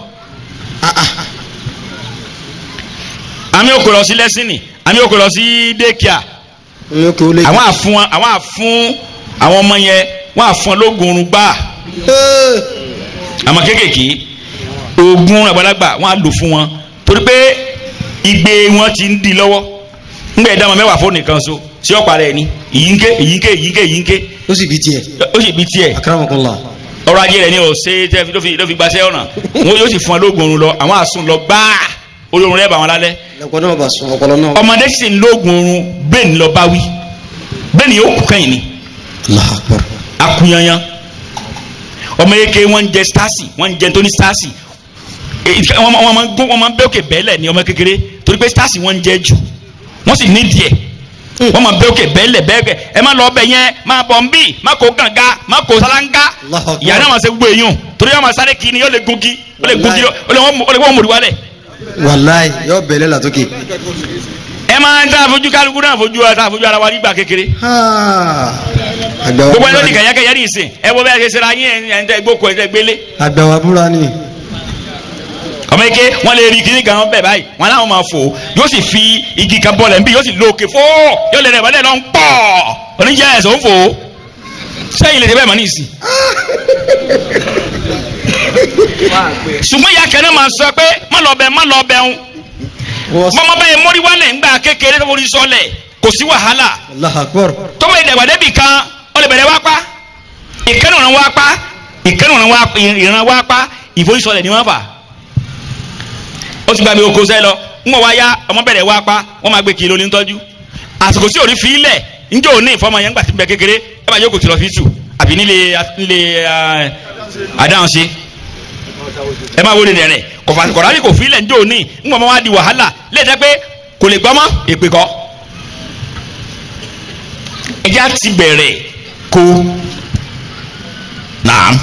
àmì òkò lọ sí lẹ́sìnì àmì òkò lọ sí dékìá àwọn àfún àwọn àfún àwọn ọmọ yẹn wọ́n á fún ọ lóògùn oorun gbáà àmọ́ kéékèèké oògùn àgbàlagbà wọ́n á lò fún wọn torí pé igbe wọn ti ń di lọ́wọ́ ńgbà ẹ̀dá ọmọ mẹ́wàá fóònù nìkan so sí ọ̀pá rẹ̀ ni ìyínké ìyínké ìyínké ìyínké. ó sì bí tiẹ̀. ó sì bí tiẹ̀. akramakallah. ọrọ̀ ajé rẹ̀ ni ò ṣe tẹ́ ló fi ló fi gbaṣẹ́ ọ̀nà wọn yóò sì fún ọ lóògùn oorun lọ àwọn àsùn lọ gbáà olórun rẹ̀ bá wọn lálẹ́. ọpọlọ náà bá sùn ọpọlọ náà. ọmọdé sì ń lóògùn oorun bẹ́ẹ̀ ni lọ bá wí bẹ́ẹ̀ ni yóò kú kẹ́yìn ni. Allahu Akbar. akuyanyan ọmọ eke wọn ń jẹ stasi wọn ń jẹ tóní stasi wọn máa ń gún wọn máa ń bẹ́ òkè bẹ́ẹ̀lẹ̀ ní ọmọ kékeré torí pé stasi wọn ń jẹ jù wọ́n sì ní díẹ̀ wọ́n máa bẹ́ òkè bẹ́ẹ̀lẹ̀ bẹ́ẹ̀kẹ́ ẹ má lọ ọbẹ̀ yẹn má bọ̀ ń bì má kó gànga má kó sálángá ìyá náà máa ṣe gbogbo èèyàn torí wọn máa sáré kí ni yóò lè gun kí ó lè gun kí ó lè wọ́n mọ̀rí wálẹ̀. wàláì yóò bẹ̀lẹ̀ látòkè. ẹ máa ń tá àfojú kálukú náà fojú ara fojú ara wa nígbà kékeré. gbogbo ẹni tó di kẹ̀yẹ́kẹ̀yẹ́ ní ìsìn ẹ wo bẹ́ẹ̀ ṣe ṣe ra yín ẹ̀ ń tẹ́ gbókò ẹ̀ tẹ́ gbélé. àgbàwà búra ni. ọmọ ike wọn lè rí kíní gan bẹ́ẹ̀ báyìí wọn làwọn máa fò yóò sì fi igi kan bọ́ọ̀lẹ̀ nbí yóò sì lo òkè fó yóò lè rẹ̀ wọlé lọ ń pọ̀ oníjẹ́ ẹ̀sọ́ ń fò sẹ́yìn lè ṣe bẹ́ẹ̀ mọ́ ní ìsìn. ṣùgbọ́n ìyá kẹ́ni máa sọ pé má lọ bẹ̀ má lọ bẹ̀ ń mọ́mọ́ báyìí mórí wálẹ̀ ńgbà kékeré tó forí sọlẹ̀ kò sí wàhálà tó bá ìdàgbà débì kan ó lè bẹ̀rẹ̀ wá pa ìkẹ́nu ìran wá pa ìkẹ́nu ìran wá pa ìforísọlẹ̀ ni wọ́n fà ó ti gba mi oko sẹ́ lọ ń wọ́n wá yá ọmọ bẹ̀rẹ̀ wá pa wọ́n máa gbé kí ló ní tọ́jú àsìkò sí òrí fílẹ̀ njẹ́ òní ìfọ́mọ yẹn ńgbà tí bẹ kékeré ẹ bá jókòó ti lọ fi tù àbí nílé nílé adáhùn ṣe ẹ máa wọlé rẹ̀ kọ̀fà kọ̀rábì kò fílẹ̀ njẹ́ òní ń wọ́n wá di wàhálà léèdẹ́ pé kò lè gbọ́mọ́ èpè kọ́ ẹjẹ́ ti bẹ̀rẹ̀ kó naam.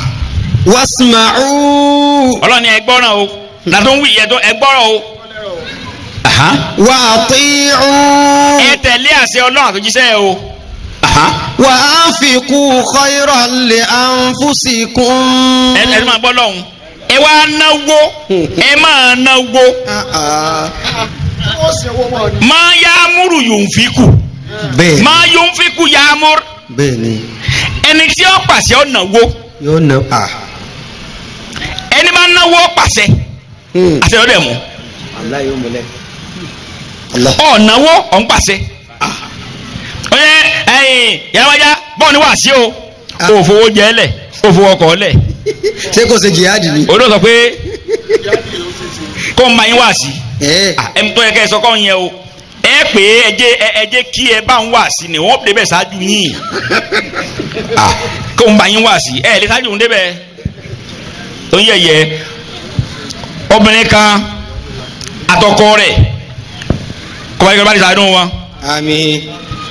wasma'u. ọlọ́ni ẹgbọ́ràn o nàdó ń wí ìyẹn tó ẹgbọ́ràn o. wa ati'u. ẹ tẹ̀lé àṣẹ ọlọ́run àtòjíṣẹ́ o. wa anfiqu khayran li anfusikum. ẹ ẹ máa gbọ́ lọ́hùn ẹ wá náwó ẹ máa náwó. máa yá múrù yòó fi kù. bẹ́ẹ̀ máa yóò fi kú yá múrù. bẹ́ẹ̀ ni. ẹni tí ó pàṣẹ ó náwó. yóò ná a. ẹni máa náwó pàṣẹ. àṣẹ ló dẹ̀ mú. Allah yóò múlẹ̀. ọ̀ náwó ọ̀ ń pàṣẹ. oye ẹyin yàrá bọ́ọ̀ ni wàá sí o. o fowó jẹ lẹ̀ o fowó ọkọ̀ lẹ̀. ṣé kò ṣe jihadi ni. o ló sọ pé kó ń bá yín wá sí. ẹ ẹ tó yẹ kẹ́ ẹ sọ kọ́ ń yẹ o ẹ pé ẹ jẹ́ ẹ jẹ́ kí ẹ bá ń wá sí ni wọ́n débẹ̀ ṣáájú yín kó ń bá yín wá sí ẹ lè ṣáájú ń débẹ̀ tó ń yẹ̀yẹ́ obìnrin kan àtọkọ rẹ̀ kọ́ba ìjọba ti sàánú wọn. àmín.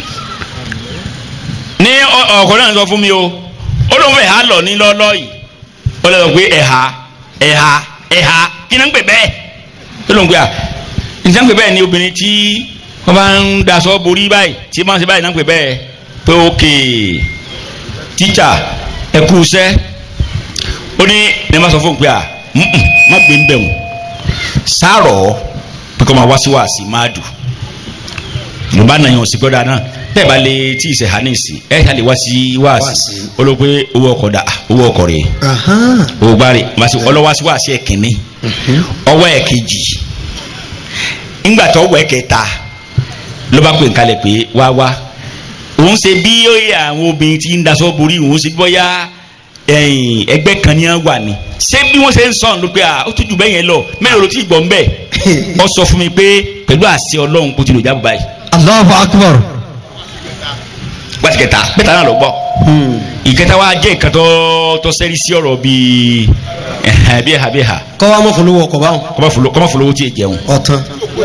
ní ọkọ náà sọ fún mi o ó lóun fẹ́ ha lọ ní lọ́lọ́ yìí ó lè sọ pé ẹ̀ha ẹ̀ha ẹ̀ha kí ni ń pè bẹ́ẹ̀ ó lóun pé à nǹkan pè bẹ́ẹ̀ ni obìnrin tí wọ́n bá ń daṣọ borí báyìí tí wọ́n ṣe báyìí náà pè bẹ́ẹ̀ pé ókè tíṣà ẹ kú iṣẹ́ ó ní ní ma sọ fún un pé à má gbé ń bẹ̀ wọ́n sáárọ̀ pé kọ́ máa wá sí wàásì máa dùn mo bá nàyàn òsì gbọ́dọ̀ náà tẹ́ ẹ bá lè tí ì ṣe hàní sí ẹ ṣá lè wá sí wàásì ó ló pé owó ọkọ̀ dà owó ọkọ̀ rẹ̀ owó gbáre ọlọ́wà sí wàásì ẹ̀ kìíní ọwọ́ ẹ̀ kejì ńgbà tó wẹ̀ kẹta ló bá pè ń kalẹ̀ pé wá wá òun ṣe bí àwọn obìnrin tí ń daṣọ borí òun ṣe bọ́yá ẹgbẹ́ kan ní wà ní ṣé bí wọ́n ṣe ń sọ̀n ló pé ó tún jù bẹ́ẹ̀ yẹn lọ mẹ́rin ló ti gbọ́ ń bẹ̀ ọ sọ fún mi pé pẹ̀lú àṣẹ ọlọ́run kò ti lò jábọ̀ báyìí. Allahu Akbar. gbàtí kẹta bẹ́ẹ̀ náà lọ gbọ́ ìkẹta wa jẹ́ nǹkan tó tó sẹ́rí sí ọ̀rọ̀ bíi bí ẹ̀ha bí ẹ̀ha. kọ́ wa mọ̀ fọlọ́wọ́ ọkọ̀ báwọn. kọ́ mọ̀ fọlọ́wọ́ tí ì jẹun. ọ̀tán.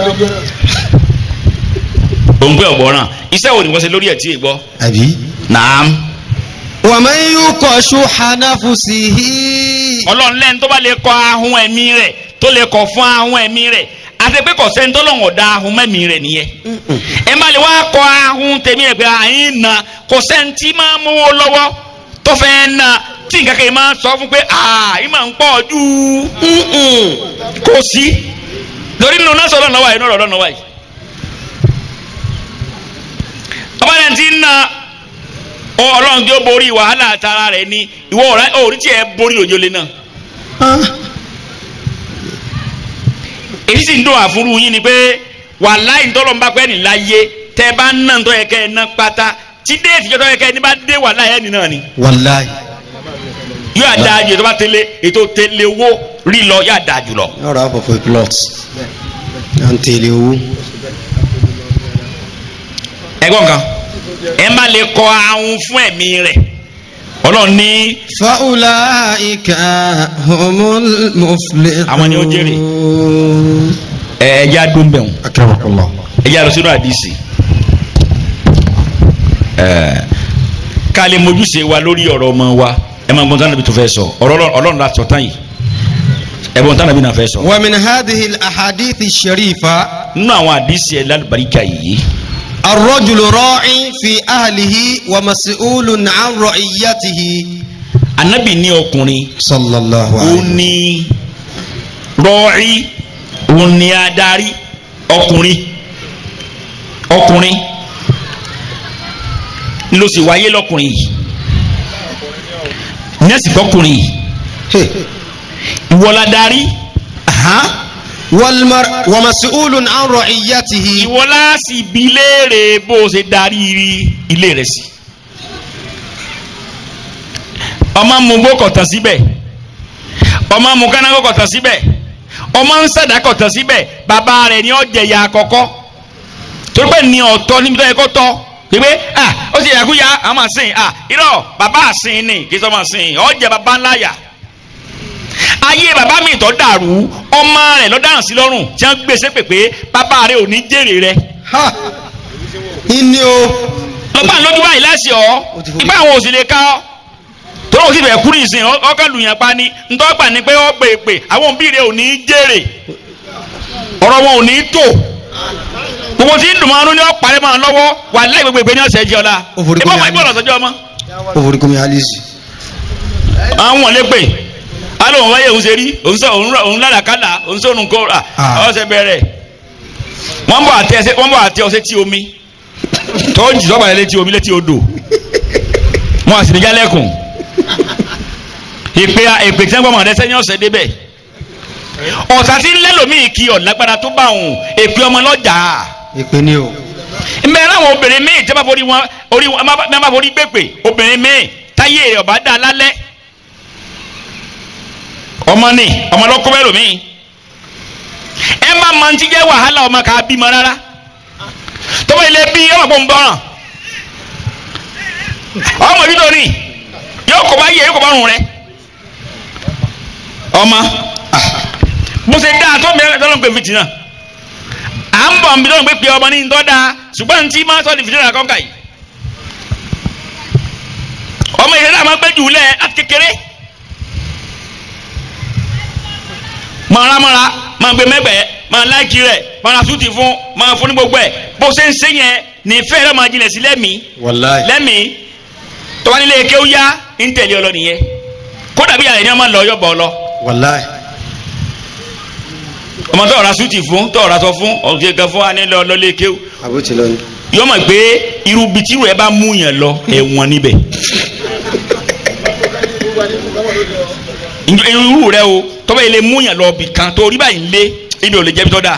òun pé ọ̀gbọ́n iṣẹ́ wo ni wọ́n ṣe lórí ẹ̀ tí ì gbọ́. àbí. naam. wa man yuqa shuhha nafsihi. ọlọ́run lẹ́nu tó bá lè kọ ahun ẹ̀mí rẹ̀ tó lè kọ fún ahun ẹ̀mí rẹ̀ àti pé kò sẹ́ni tó lọ́wọ́ da ahun mẹ́mí rẹ̀ nìyẹn. ẹ má lè wá kọ ahun tèmi rẹ̀ pé àyín na kò sẹ́ni tí máa mú owó lọ́wọ́ tó fẹ́ na tí nǹkan kan yìí máa sọ fún pé àyín máa ń pọ̀ jù kò sí lórí nínú náà sọ̀rọ̀ náà wáyé náà rọ̀ náà wáyé. ọba yẹn ti ń na ọlọ́run tí ó borí wàhálà àtàrà rẹ̀ ni ìwọ ọ̀rẹ́ òrí tí ẹ borí òjòlè náà. èyí sì ń dùn àfúrú yín ni pé wàláhì tọ́lọ́ ń bá pẹ́ ní láyé tẹ́ bá ń ná tọ́ yẹ kẹ́ ẹ ná pátá tí déètì kẹ́tọ́ yẹ kẹ́ ẹ ní bá dé wàláhì ẹ̀ ní náà ni. wàláhì. yóò àdá ju ètò bá tẹ̀lé ètò tẹ̀lé owó rí lọ yóò àdá jù lọ. yóò rà á fọ̀fọ̀ plot à ń tẹ̀lé owó. ẹ̀gbọ́n kan ẹ má lè kọ ahun fún ẹ̀mí rẹ̀ ọlọ́run ní. fa'ulaika humul muflihun. àwọn ni ó jèrè. ẹ ẹ jẹ́ àdó ń bẹ̀ wọ́n. akramakallah. ẹ jẹ́ àdó sínú àdìsí. ẹ ká lè mójúṣe wa lórí ọ̀rọ̀ ọmọ wa ẹ máa gbọ́n tánàbí tó fẹ́ sọ ọ̀rọ̀ ọlọ́run la sọ tán yìí ẹ gbọ́n tánàbí náà fẹ́ sọ. wa min hadhihi al-ahadith ash-sharifa. nínú àwọn àdìsí ẹ lálùbáríkà yìí. الرجل راع في أهله ومسؤول عن رعيته. Ànábì ní ọkùnrin. sallallahu alayhi. ó ní rọ́ọ̀rí ó ní adarí ọkùnrin ọkùnrin ló sì wáyé lọ́kùnrin yìí nẹ́ẹ̀sì kọkùnrin yìí ìwọ́lá darí. والمر ومسؤول عن رعيته. ìwọ́lá sì bi léèrè bó o ṣe darí ilé rẹ̀ sí. ọmọ mu bó kọ̀tàn síbẹ̀ ọmọ mu kánákó kọ̀tàn síbẹ̀ ọmọ ń sàdá kọ̀tàn síbẹ̀ bàbá rẹ̀ ni ó jẹ̀yà àkọ́kọ́ torí pé ní ọ̀tọ̀ níbi tó yẹ kó tọ́ pé ah ó sì yàgúyà àwọn máa sìn ah irọ́ bàbá àsìn ni kì í sọ máa sìn ó jẹ bàbá ńlá yà. ayé bàbá mi tó dàrú ọmọ rẹ̀ ló dáràn sí lọ́rùn tí wọ́n gbèsè pèpè bàbá rẹ̀ ò ní jèrè rẹ̀. ìní o. lọ́gbà lójú báyìí láṣẹ ọ́ ipá àwọn òsì lè ká ọ́ tọ́lọ́ òsì fẹ́ kúrò ìsìn ọkàn lùyàn pa ni ntọ́gbà ni pé ọ́ gbè pè àwọn òbí rẹ̀ ò ní jèrè ọ̀rọ̀ wọn ò ní tò gbogbo tí ń dùn máa ń ní ọ́ parẹ́ máa lọ́wọ́ wà láì gbogbo ìpè ní ọ̀sẹ̀ jẹ́ ọ̀la ìbọn mọ̀ ìbọn ọ̀sọ́jọ́ ọmọ. òfurufú alisi. àwọn lè pè alo wọn wáyé òun ṣe rí òun sọ òun lálàkàlà òun sọ òun kọ ọsẹ bẹ̀rẹ̀ wọn bọ àti ẹsẹ wọn bọ àti ọsẹ tí omi tó ń jì sọgbà létí omi létí odò wọn àti níjà lẹkùn ìpè ìpè tí wọn gbọmọ ọdẹsẹ ní ọ̀sẹ̀ débẹ̀ ọ̀sà tí ń lẹ́lòmíì kí ọ̀lágbára tó bá òun èpè ọmọ lọ́jà. èpè ni o. mẹ́rin àwọn obìnrin míì tí wọ́n bá forí wọn orí wọn bá forí gbèpè obìnrin míì táyé rẹ̀ ọ̀bá dá lálẹ́ ọmọ ni ọmọ lọkọ bẹ́ẹ̀ lómi ẹ má máa ń ti jẹ́ wàhálà ọmọ kà á bímọ rárá tọ́wọ́ ilé bí ọmọ kò ń bọ̀ràn ọmọ ibi tó ní yóò kọ́ bá yẹ yóò kọ́ bá rùn rẹ ọmọ bó ṣe dáa tó bẹ̀rẹ̀ tó ló ń pè fìtínà à ń bọ̀ nbí tó ń pè pé ọmọ ní ń tọ́ da ṣùgbọ́n ní tí máa sọ ní fìtínà kọ́ńkà yìí ọmọ ìṣẹ̀lẹ̀ àmọ́ gbé jù lẹ̀ láti kékeré. mọ̀nàmọ́ra máa gbé mẹ́gbẹ̀ẹ́ máa láìkí rẹ̀ máa sútì fún máa fún ní gbogbo ẹ̀ bó ṣe ń ṣe yẹn ní ìfẹ́ rẹ̀ máa jinlẹ̀ sí lẹ́mìí lẹ́mìí tọ́wá nílé eke ó yá ń tẹ̀lé ọlọ nìyẹn kódà bí àlẹ́ ní ọmọ lọ yọ bọ̀ lọ. ọmọ tó ọ̀rá sútì fún tó ọ̀rá sọ fún ọ̀gẹ̀ gan fún wa ní lọ lọ́lé eke ó. yọ mọ̀ pé irú bíi tí rẹ̀ bá mú yàn lọ ẹ̀wọ̀n níbẹ̀. irú rẹ o tọ́ba yìí lè mú yàn lọ bì kan tó rí báyìí ń lé ibi ò lè jẹ́ bí tọ́ da.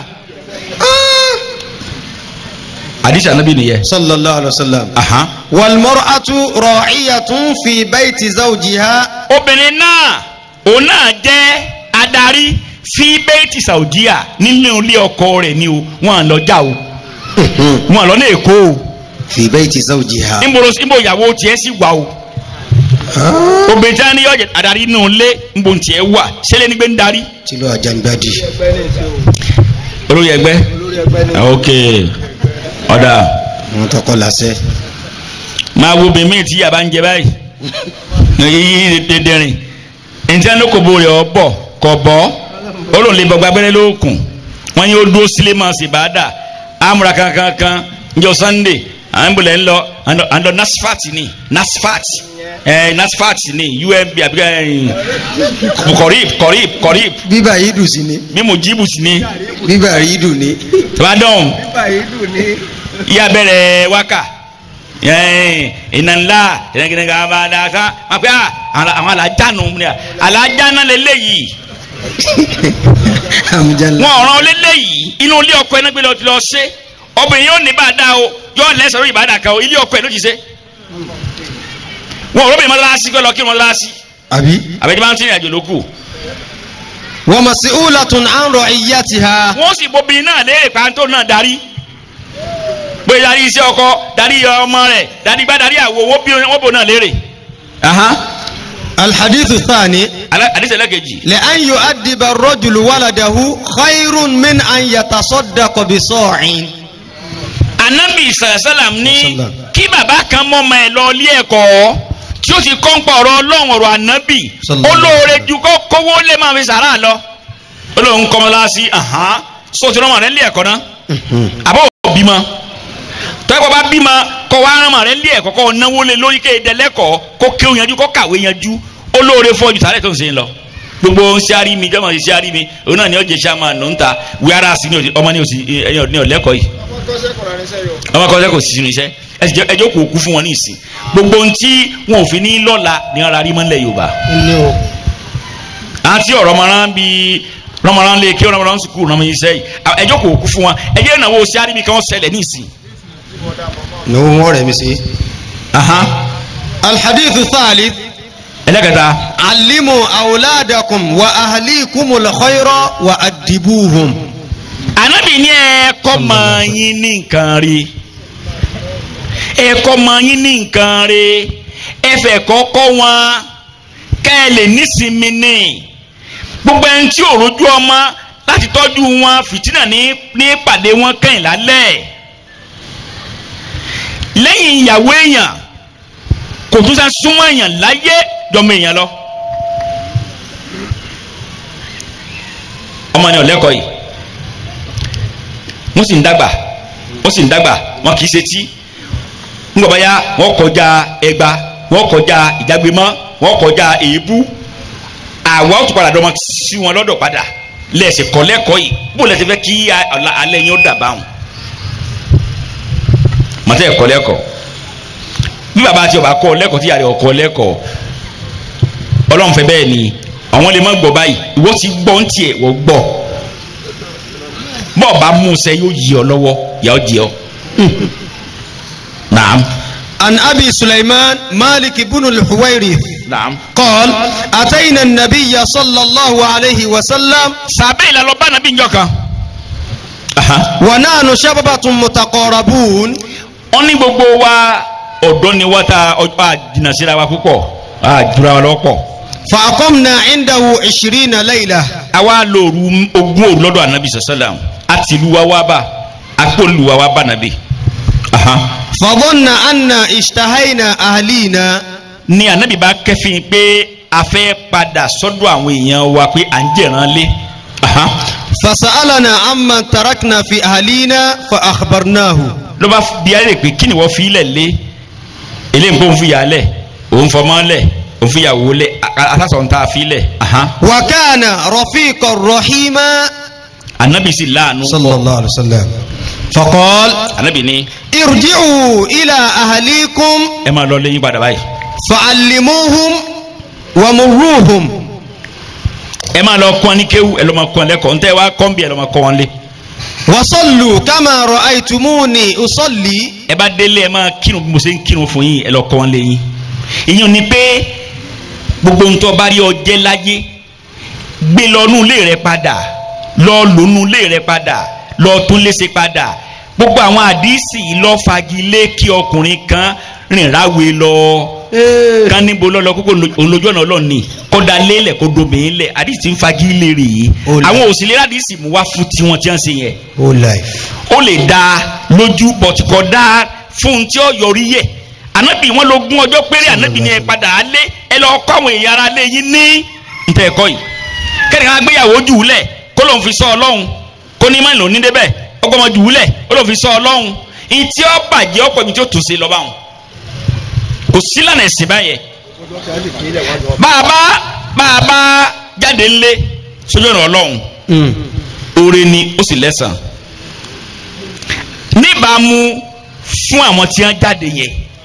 àdìsí ànábì nìyẹn. sallallahu alayhi wa sallam. wal mar'atu ra'iyatun fi bayti zawjiha. obìnrin náà òun náà jẹ́ adarí fi bayti zawjiha nínú ilé ọkọ rẹ̀ ni o wọn à lọ já o wọn à lọ ní èkó o. fi bayti zawjiha. níbo ìyàwó tiẹ̀ sì wà o. obìnrin tí a ní yọjẹ adarí nù lé nbọntì ẹ wà sẹlẹ nígbẹ ń darí. tìlú àjàngbádì. olórí ẹgbẹ́ ok ọ̀dà. wọn tọkọ lásẹ. máa wo obìnrin míì tí yàrá ń jẹ báyìí yíyí dẹdẹrin ntí wọn kò bo rẹ ọ bọ kọ bọ olóòlè bọgbà abẹrẹ lóòkùn wọn yóò dúró sílé máa sì bá dà amúra kankankan njọ Sunday àwọn ìbùlẹ̀ ń lọ àndọ nasfat ni nasfat ẹ nasfat ni umb àbí kọrib kọrib kọrib. bíbá yìí dùn sí ni. mímu jíìbù sí ni. bíbá yìí dùn ni. tìbádọ́n ìyá bẹ̀rẹ̀ wákà iná ńlá ìrẹ́gẹ́dẹ́gẹ́ abádáká wọ́n pe àwọn alájánu alájáná lélẹ́yìí wọn ọ̀ràn lélẹ́yìí inú ilé ọkọ ẹ̀ náà gbé lọ ṣe obìnrin yóò ní bá a dá o yóò lẹ́sẹ̀ lórí ìbàdàn kan o ilé ọkọ ẹ̀ ló ti ṣe wọn ò rọ́bìnrin mọ́láṣí kọ́ lọ kí wọ́n láṣí àbí àbẹ̀jẹ̀ máa ń tẹ̀yìn àjò lókù. wa mas'ulatun an ra'iyatiha. wọ́n sì bóbìnrin náà léèrè pàǹtó náà darí pé darí iṣẹ́ ọkọ darí ọmọ rẹ̀ darí gbá darí àwọ̀ wọ́n bò náà léèrè. الحديث الثاني الحديث الأكيد لأن يؤدب الرجل ولده خير من أن يتصدق بصاع. Ànábì sàlám ní kí bàbá kan mọ́ ọmọ ẹ̀ lọ ilé ẹ̀kọ́ tí ó ti kọ́ ń pa ọ̀rọ̀ Ọlọ́run ọ̀rọ̀ Ànábì olóore ju kó kówó lé máa fi sàrà lọ olóhùn kọ́mọláṣí so ti rọ́mọ rẹ̀ lé ẹ̀kọ́ náà àbọ̀ bímọ tọ́kọ̀ bá bímọ kọ́ wá rán rẹ̀ lé ẹ̀kọ́ kọ́ náwó lé lórí kéde lẹ́kọ̀ọ́ kó kéwù yanjú kó kàwé yanjú olóore fọ́jú sàrẹ̀ tó ń ṣe ń lọ gbogbo ń ṣe àrí mi jọmọ ṣe àrí mi òun náà ni ó jẹ ṣáma nù ń ta wíárà sí ọmọ ní òsì ẹyọ ní ọlẹ́kọ̀ọ́ yìí ọmọ kọ́sẹ́ kò sí sínú iṣẹ́ ẹjọ́ kò kú fún wọn ní ìsìn gbogbo ohun tí wọn ò fi ní lọ́la ní ara rí mọ́lẹ̀ Yorùbá àti ọ̀rọ̀ ọmọràn bíi ọmọràn lè kí ọmọràn sùkúrù ọmọ iṣẹ́ yìí ẹjọ́ kò kú fún wọn ẹjẹ́ ìnáwó ṣe àrí mi kan ṣẹlẹ̀ ní ìsìn. ní wọn rẹ̀ mi sí. alhadithu thalith ẹlẹ́kẹta. alimu awladakum wa ahlikumul khayra wa adibuhum. Ànábì ní ẹ kọ́ máa yín ní nǹkan rí ẹ kọ́ máa yín ní nǹkan rí ẹ fẹ́ kọ́kọ́ wọn kẹ́ ẹ lè nísinmi ní gbogbo ẹni tí ò rójú ọmọ láti tọ́jú wọn fìtínà ní ní pàdé wọn kẹ́yìn lálẹ́ lẹ́yìn ìyàwó èèyàn kò tún sá súnmọ́ èèyàn láyé jọmọ èèyàn lọ ọmọ ni ọ̀lẹ́kọ̀ọ́ yìí wọ́n sì ń dàgbà wọ́n sì ń dàgbà wọn kì í ṣe tí ńgbà báyà wọ́n kọjá ẹgba wọ́n kọjá ìjágbémọ́ wọ́n kọjá èébú àwọn tó padà dọ́mọ sí wọn lọ́dọ̀ padà lẹ́sẹ̀ kọ́ lẹ́kọ̀ọ́ yìí bó lẹ́sẹ̀ fẹ́ kí alẹ́ yẹn ó dàbà wọn mọ̀tẹ́ ẹ̀kọ́ lẹ́kọ̀ọ́ bí bàbá àti ọba kọ́ lẹ́kọ̀ọ́ tí yàrá ọkọ̀ lẹ́kọ̀ọ́ Ọlọ́run fẹ́ bẹ́ẹ̀ ni àwọn lè má gbọ́ báyìí ìwọ ti gbọ́ ń tiẹ̀ wọ́n gbọ́ bọ́ọ̀ bá mú sẹ́ yóò yí ọ lọ́wọ́ yà ó jẹ́ ọ. naam. an abi Sulaiman Malik ibn al-Huwayrith. naam. qal atayna an-nabiyya sallallahu alayhi wa sallam. sàbẹ̀ ìlànà bá nàbí njọ́ kan. wa nahnu shababatun mutaqarabun. wọ́n ní gbogbo wa ọ̀dọ́ ni wọ́n ta ọjọ́ àjìnà síra wa púpọ̀ àjùra wa lọ́pọ̀. fa aqamna indahu ishirina layla. àwa lóru ogún òru lọ́dọ̀ ànábì sallam àti ìlú wa wá bá àpò ìlú wa wá bá nàbì. fa dhanna anna ishtahayna ahlina. ni ànábì bá kẹ́fìn pé a fẹ́ padà sọ́dọ̀ àwọn èèyàn wa pé à ń jẹ̀ràn lé. fa sa'alana amman tarakna fi ahlina fa akhbarnahu. ló bá bí ayé pé kí ni wọ́n fi ilẹ̀ lé eléyìí kó ń fi yà á lẹ̀ òun fọmọ́ lẹ̀ òun fi yàwó lẹ̀ asásọ̀ ń ta fi lẹ̀. wa kana rafiqan rahima. anabi sì láàánú. sallallahu alayhi wa sallam. faqal. anabi ní. irji'u ila ahlikum. ẹ máa lọ lẹ́yìn padà báyìí. fa'allimuhum wa murruhum. ẹ máa lọ kọ́ ní kéwù ẹ lọ́ máa kọ́ lẹ́kọ̀ọ́ ntẹ́ wa kọ́ ń bí ẹ lọ́ máa kọ́ wọn lé. wa sallu kama ra'aytumuni usalli. ẹ bá délé ẹ máa kírun bí mo ṣe ń kírun fún yín ẹ lọ kọ́ wọn lé yín. ìyẹn ni pé gbogbo ntọ́ bá rí ọjẹ́ láyé gbé lọ́nù lé rẹ padà lọ lónú lé rẹ padà lọ tún léṣe padà gbogbo àwọn àdìsí lọ fagilé kí ọkùnrin kan rìn ráwe lọ kan níbo lọ́lọ́ kókó olójú ọ̀nà ọlọ́ọ̀ni kódà lélẹ̀ kó domi lẹ̀ àdìsí ń fagilé rè é àwọn òsèlè àdìsí mú wá fún tiwọn tí wọ́n ṣe yẹn ó lè da lójú bọ̀tí kọ́ da fún tí ó yọrí yẹ ànábì wọn ló gún ọjọ́ péré ànábì ni ẹ padà á lé ẹ lọ kọ́ àwọn èèyàn ara lé yín ní ntẹ̀ ẹ̀kọ́ yìí kẹ́nìkan á gbéyàwó jù ú lẹ̀ kó lóun fi sọ ọlọ́run kó ní mọ́ni lòún ní débẹ̀ ọgbọ́n ọmọ jù ú lẹ̀ ó lóun fi sọ ọlọ́run ìtí ọ bàjẹ́ ọ̀pọ̀ ibi tí ó tún ṣe lọ́ba wọn kò sí lànà ẹ̀sìn báyẹn bàbá bàbá jáde ńlé sójú ọ̀nà ọlọ́run oore ni ó sì lẹ́sàn níbàámu fún àwọn tí wọ́n jáde yẹn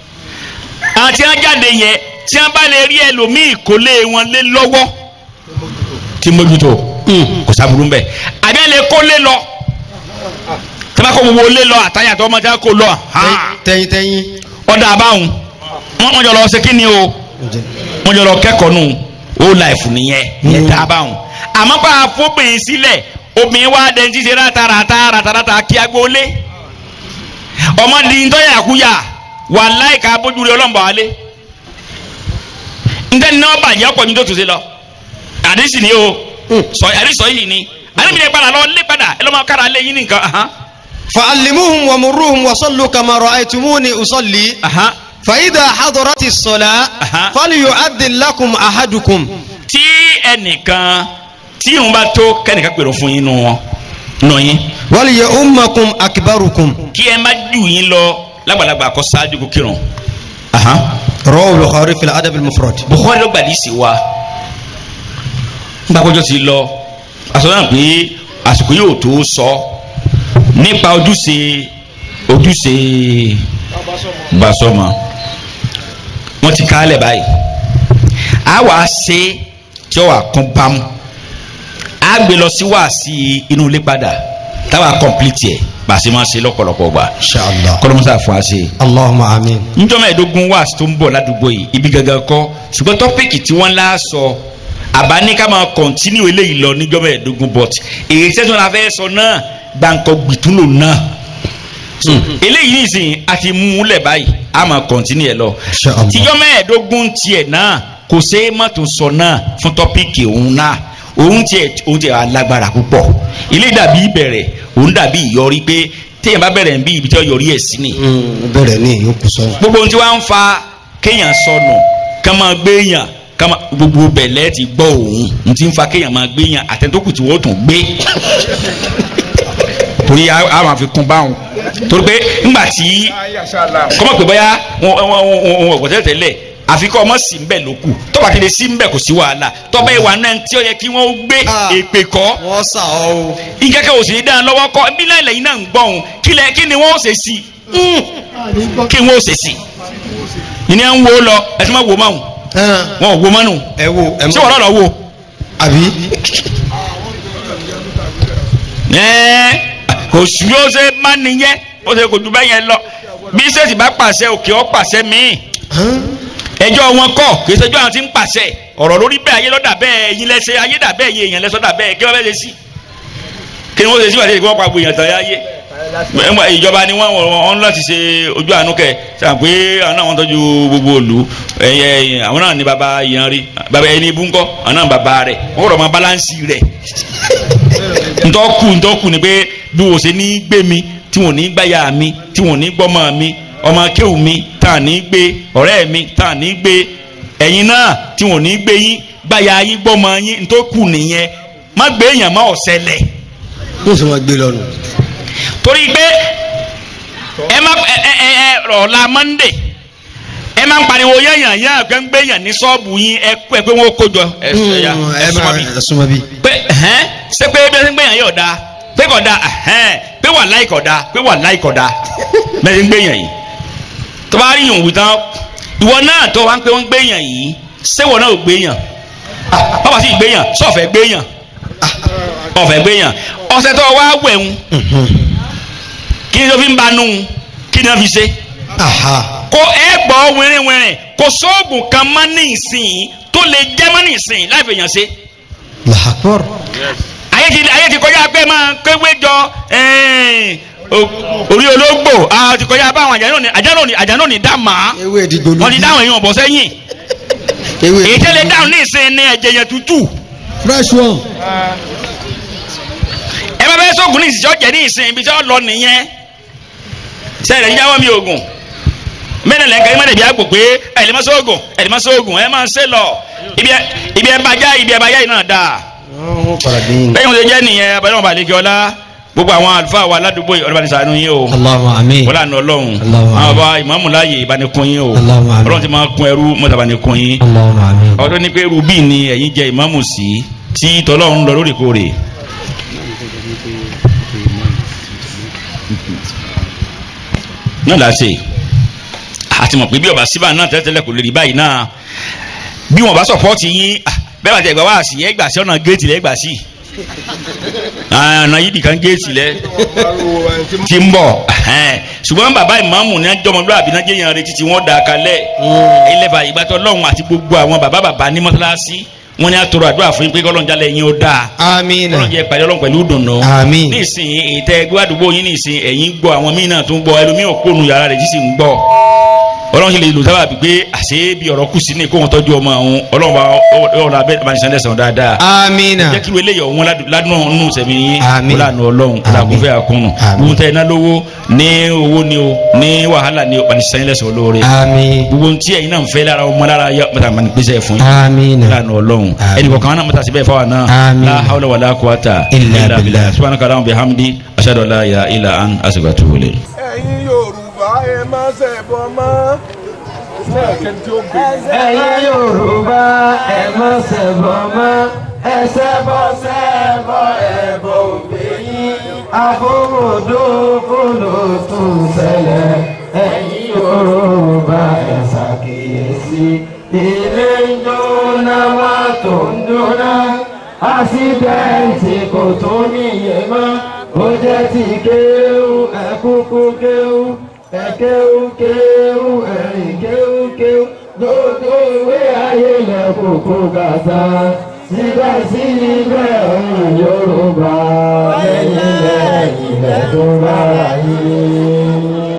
àti wọn jáde yẹn tí wọn bá lè rí ẹlòmíì kó lé wọn lé lọ́wọ́ tí mójútó kò sábúrú mbẹ àbí ẹ lè kó lé lọ tí wọn kó gbogbo lé lọ àtàyàtọ̀ ọmọdé kó lọ tẹyin tẹyin ọ̀dà àbáhùn wọn jọ lọ ṣe kí ni o wọn jọ lọ kẹ́kọ̀ọ́ nù ó láìfù nìyẹn yẹn tá a báhùn àmọ́ pa àfọ́bìnrin sílẹ̀ obìnrin wa dẹ̀ ti ṣe rátarata rátarata kí agbóolé ọmọdé ntọ́yà àkúyà wà láìka bójú rẹ ọlọ́mọba wálé ntẹ́ni náà bàjẹ́ ọ̀pọ̀ ní tó tún ṣe lọ àdìsí ni o sọ àdìsọ yìí ni àdìsí padà lọ lé padà ẹ lọ́mọ kára lé yín nìkan. fa'allimuhum wa murruhum wa sallu kama ra'aytumuni usalli fa idha hadarati as-salah falyu'addin lakum ahadukum. tí ẹnìkan tí òun bá tó kẹ́nìkan pèrò fún yín nù wọn nù yín. wal ya ummakum akbarukum. kí ẹ má jù yín lọ lágbàlagbà kọ sáájú kó kírun. rawahu Bukhari fil adab al-mufrad. Bukhari ló gbàdí sí wa gbàgbọ́jọ́ ti lọ aṣọ náà pé àsìkò yóò tó sọ nípa ojúṣe ojúṣe Basọ́mọ wọ́n ti kálẹ̀ báyìí a wàá ṣe tí ó wà kún bámu a gbé lọ sí wàásì inú ilé padà táwa kọ̀m̀plìtì ẹ̀ bá a ṣe máa ṣe lọ́pọ̀lọpọ̀ gbà. Inshallah. kọ́lọ́mọ́sá fún wa ṣe. Allahumma amin. njọ́ mẹ́ẹ̀ẹ́dógún wàásì tó ń bọ̀ ládùúgbò yìí ibi gangan kọ́ ṣùgbọ́n tọ́pìkì tí wọ́n lá sọ àbá ní ká máa kọ̀ntínú eléyìí lọ níjọ́ mẹ́ẹ̀ẹ́dógún bọ̀t èyí tẹ́tọ́ la fẹ́ sọ náà gbàǹkọ̀ gbìtúlò náà eléyìí nìsín a ti mú un lẹ̀ báyìí a máa kọ̀ntínú ẹ̀ lọ tíjọ́ mẹ́ẹ̀ẹ́dógún tiẹ̀ náà kò sé mọ́tò sọ náà fún tọ́pìkì òun náà òun tiẹ̀ òun tiẹ̀ alágbára púpọ̀ ilé dàbí ìbẹ̀rẹ̀ òun dàbí ìyọrí pé téèyàn bá bẹ̀rẹ̀ ń bí ibi tí wọ́n yọrí ẹ̀ sí ni. bẹ̀rẹ̀ ní ìyókù sọ. gbogbo ohun tí wọ́n á ń fa kéèyàn sọnù ká máa gbéyàn ká máa gbogbo bẹ̀lẹ́ ti gbọ́ òun n ti ń fa kéèyàn máa gbéyàn àtẹ̀tókù tí wọ́n tún gbé torí a máa fi kún báwọn torí pé ńgbà tí kọ́mọ̀ pé bóyá wọn wọn ọ̀gbọ̀n tẹ́lẹ̀ tẹ́lẹ̀ àfikún ọmọ sí ń bẹ̀ ló kù tọ́ba ti lè sí ń bẹ̀ kò sí wàhálà tọ́ba ìwà náà tí ó yẹ kí wọ́n gbé èpè kọ́ wọ́n sà ọ́ o. ìkẹ́kẹ́ òsì ní dáná lọ́wọ́ kọ́ bí láìlẹ̀ yìí náà ń gbọ́ òun kí ni wọ́n ó ṣe sí kí wọ́n ó ṣe sí ìní à ń wo lọ ẹ ti máa wo máa wọn ò wo mánu ẹ wo ẹ mọ ṣé wọn lọ wo. àbí. ẹ kò sí bí ó ṣe má nìyẹn ó ṣe kò ju bẹ́ẹ̀ yẹn lọ bí sẹ́ẹ̀sì bá pàṣẹ òkè ọ́ pàṣẹ míì ẹjọ́ wọn kọ́ kì í ṣẹjọ́ àwọn tí ń pàṣẹ ọ̀rọ̀ lórí bẹ́ẹ̀ ayé lọ́dà bẹ́ẹ̀ ẹ̀yin lẹ́sẹ̀ ayé dà bẹ́ẹ̀ ẹ̀yin èèyàn lẹ́sọ̀dà bẹ́ẹ̀ kí wọ́n fẹ́ ṣe sí kí wọ́n ṣe sí wàdí ìgbọ́n pàgbó èèyàn tán ayé ìjọba ni wọ́n wọ́n láti ṣe ojú àánú kẹ sàn pé àwọn náà wọ́n tọ́jú gbogbo òlu ẹ̀yẹ àwọn náà ní baba yẹn rí baba ẹni ibú ńkọ́ àwọn náà baba rẹ̀ wọ́n rọ̀ mọ́ bálánsì rẹ̀ ntọ́kù ntọ́kù ni pé bí wọ́n ṣe ní gbé mi tí wọ́n ní gbáyà mi tí wọ́n ní gbọ́mọ mi ọmọ akéwù mi tá à ní gbé ọ̀rẹ́ mi tá à ní gbé ẹ̀yin náà tí wọ́n ní gbé yín gbáyà yín gbọ́mọ yín ntọ́kù nìyẹn má gbé èèyàn má ọ̀sẹ̀lẹ̀. yóò sọ ma gbé lọ́nu. torí pé ẹ má ẹ ẹ ẹ ọ̀la mọ́ndé ẹ má ń pariwo yẹ̀yàn yẹn àgbẹ̀ ń gbé yàn ní sọ́ọ̀bù yín ẹ pé pé wọ́n kó jọ ẹ súnmọ́ bí. pé ẹ̀hẹ́n ṣé pé bí ẹ ń gbé yàn yóò da pé kò da ẹ̀hẹ́n pé wà láì kò da pé wà láì kò da bẹ́ẹ̀ ń gbé yàn yìí tó bá rí yòówù tán ìwọ náà tó wá ń pé wọ́n ń gbé yàn yìí ṣé wọ́n náà ò gbé yàn bàbá sì gbé yàn sọ̀fẹ́ gbé yàn ọ̀fẹ́ gbé yàn ọ̀sẹ̀ tó wá wẹ̀hún kí ni tó fi ń banú kí ni wọ́n fi ṣe kò ẹ gbọ́ wẹ́rẹ́wẹ́rẹ́ kò sóògùn kan mọ́ ní ìsìn tó lè jẹ́ mọ́ ní ìsìn láì fèèyàn ṣe. ayé ti ayé ti kọjá pé máa kéwé jọ orí ológbò a ti kọjá báwọn àjànà ní àjànà ní àjànà ní dá màá wọ́n ti dáhùn èèyàn bọ̀ sẹ́yìn èyí tẹ́lẹ̀ dáhùn ní ìsìn ní ẹ̀jẹ̀ yẹn tútù. fresh one. ẹ bá fẹ́ sóògùn ní ìsìn tí ó jẹ́ ní ìsìn ibi tí ó lọ nìyẹn sẹ́yìn ẹ̀yìn jáwọ́ mi ògùn mẹ́rin lẹ́ka ẹ̀ má dẹ̀ bí àgbò pé ẹ̀lẹ́ máa sóògùn ẹ̀lẹ́ máa sóògùn ẹ̀ máa ń ṣe lọ ibi ẹ̀ bá já ibi ẹ̀ bá yá yìí náà dáa. bẹ́ẹ̀ ni mo ṣe jẹ́ nìyẹn abẹ́rẹ́ wọn bá lè kí ọlá gbogbo àwọn àlùfáà wa ládùúgbò yìí ọlọ́ba ti ṣàánú yín o. Allahumma àmín. wọ́n lànà ọlọ́run àwọn ọba ìmáàmù láàyè ìbánikún yín o. Allahumma àmín. ọlọ́run ti máa kún ẹrú mọ́tàbánikún yín. Allahumma àmín. ọdún ní pé rubí ni ẹ̀yin jẹ ìmáàmù sí tí tọ́lọ́run lọ lóòrèkóòrè. náà là á ṣe àti mọ̀ pé bí ọba síbà náà tẹ́lẹ̀tẹ́lẹ̀ kò lè rí báyìí náà bí wọn bá sọ̀pọ́ọ̀tì yín bẹ́ẹ̀ bá tẹ̀ gbà wá sí ẹ gbà sí ọ̀nà géètì lẹ́ gbà sí ọ̀nà yìí nìkan géètì lẹ́ ti ń bọ̀ ṣùgbọ́n bàbá ìmáàmù ní ọjọ́mọdún àbí náà jẹ́yàn retí tí wọ́n dà kalẹ̀ ilẹ̀ bàyìí gbàtọ́ lọ́hùn àti gbogbo àwọn bàbá bàbá ní mọ́sálásí wọ́n ní àtọrọ àdúrà fún yín pé kọ́lọ́n jalè yín ó dáa. àmín. kọ́lọ́n jẹ́ ìpàdé ọlọ́run pẹ̀lú dùnú. àmín. nísìnyí ètò ẹgbẹ́ àdúgbò yín nísìnyí ẹ̀yin gbọ́ àwọn míín náà tún gbọ́ ẹlòmíì ò kóònù yàrá rẹ̀ jísì ń gbọ́. ọlọ́run ṣe lè lò sábà pé àṣé bí ọ̀rọ̀ kù sí ní kó wọn tọ́jú ọmọ àwọn ọlọ́run bá ọ̀rọ̀ abẹ́ bá ń sẹ́lẹ̀ sàn dáadáa. àmín. jẹ́ kí wọ́n eléyìí ọ̀hún ládùn nù sẹ̀mí yín. àmín. ọlọ́run ọlọ́run ọlọ́run àkúnnù. gbogbo tẹ iná lówó ní owó ni o ní wàhálà ni o pàṣẹ sẹ́yìn lẹ́sàn olóore. àmín. gbogbo ntí ẹ̀yin náà ń fẹ́ lára ọmọ lára yọ mọ̀tà mọ̀ ní pèsè fún yín. àmín. ọlọ́run ọlọ́run ẹnì kọ̀ọ̀kan náà mọ̀tà síbẹ̀ fáwọn náà. àmín. la hawla wala quwwata illa billah subhanaka allahumma bihamdi ashhadu an la ilaha illa anta astaghfiruka wa atubu ilayk. ẹ̀yin Yorùbá ẹ má ṣẹbọ mọ́. ẹ̀yin Yorùbá ẹ má ṣẹbọ mọ́. ẹ ṣẹbọ ṣẹbọ ẹbọ ògbé yín. àfọwọ́dó fọlọ́ tún ṣẹlẹ̀. ẹ̀yin Yorùbá ẹ ṣàkíyèsí. ilé ń jóná mọ́tò ń jóná. àṣìdẹ́ǹtì kò tó níye mọ́. ó jẹ́ ti kéwú ẹ̀kúkú kéwú ẹ̀kéwú kéwú ẹ̀rìn kéwú kéwú gbogbo ìwé ayé lẹ́kòókò gàdá síbẹ̀síbẹ̀ ọ̀run Yorùbá lẹ́yìn lẹ́yìn lẹ́dùn bára yìí.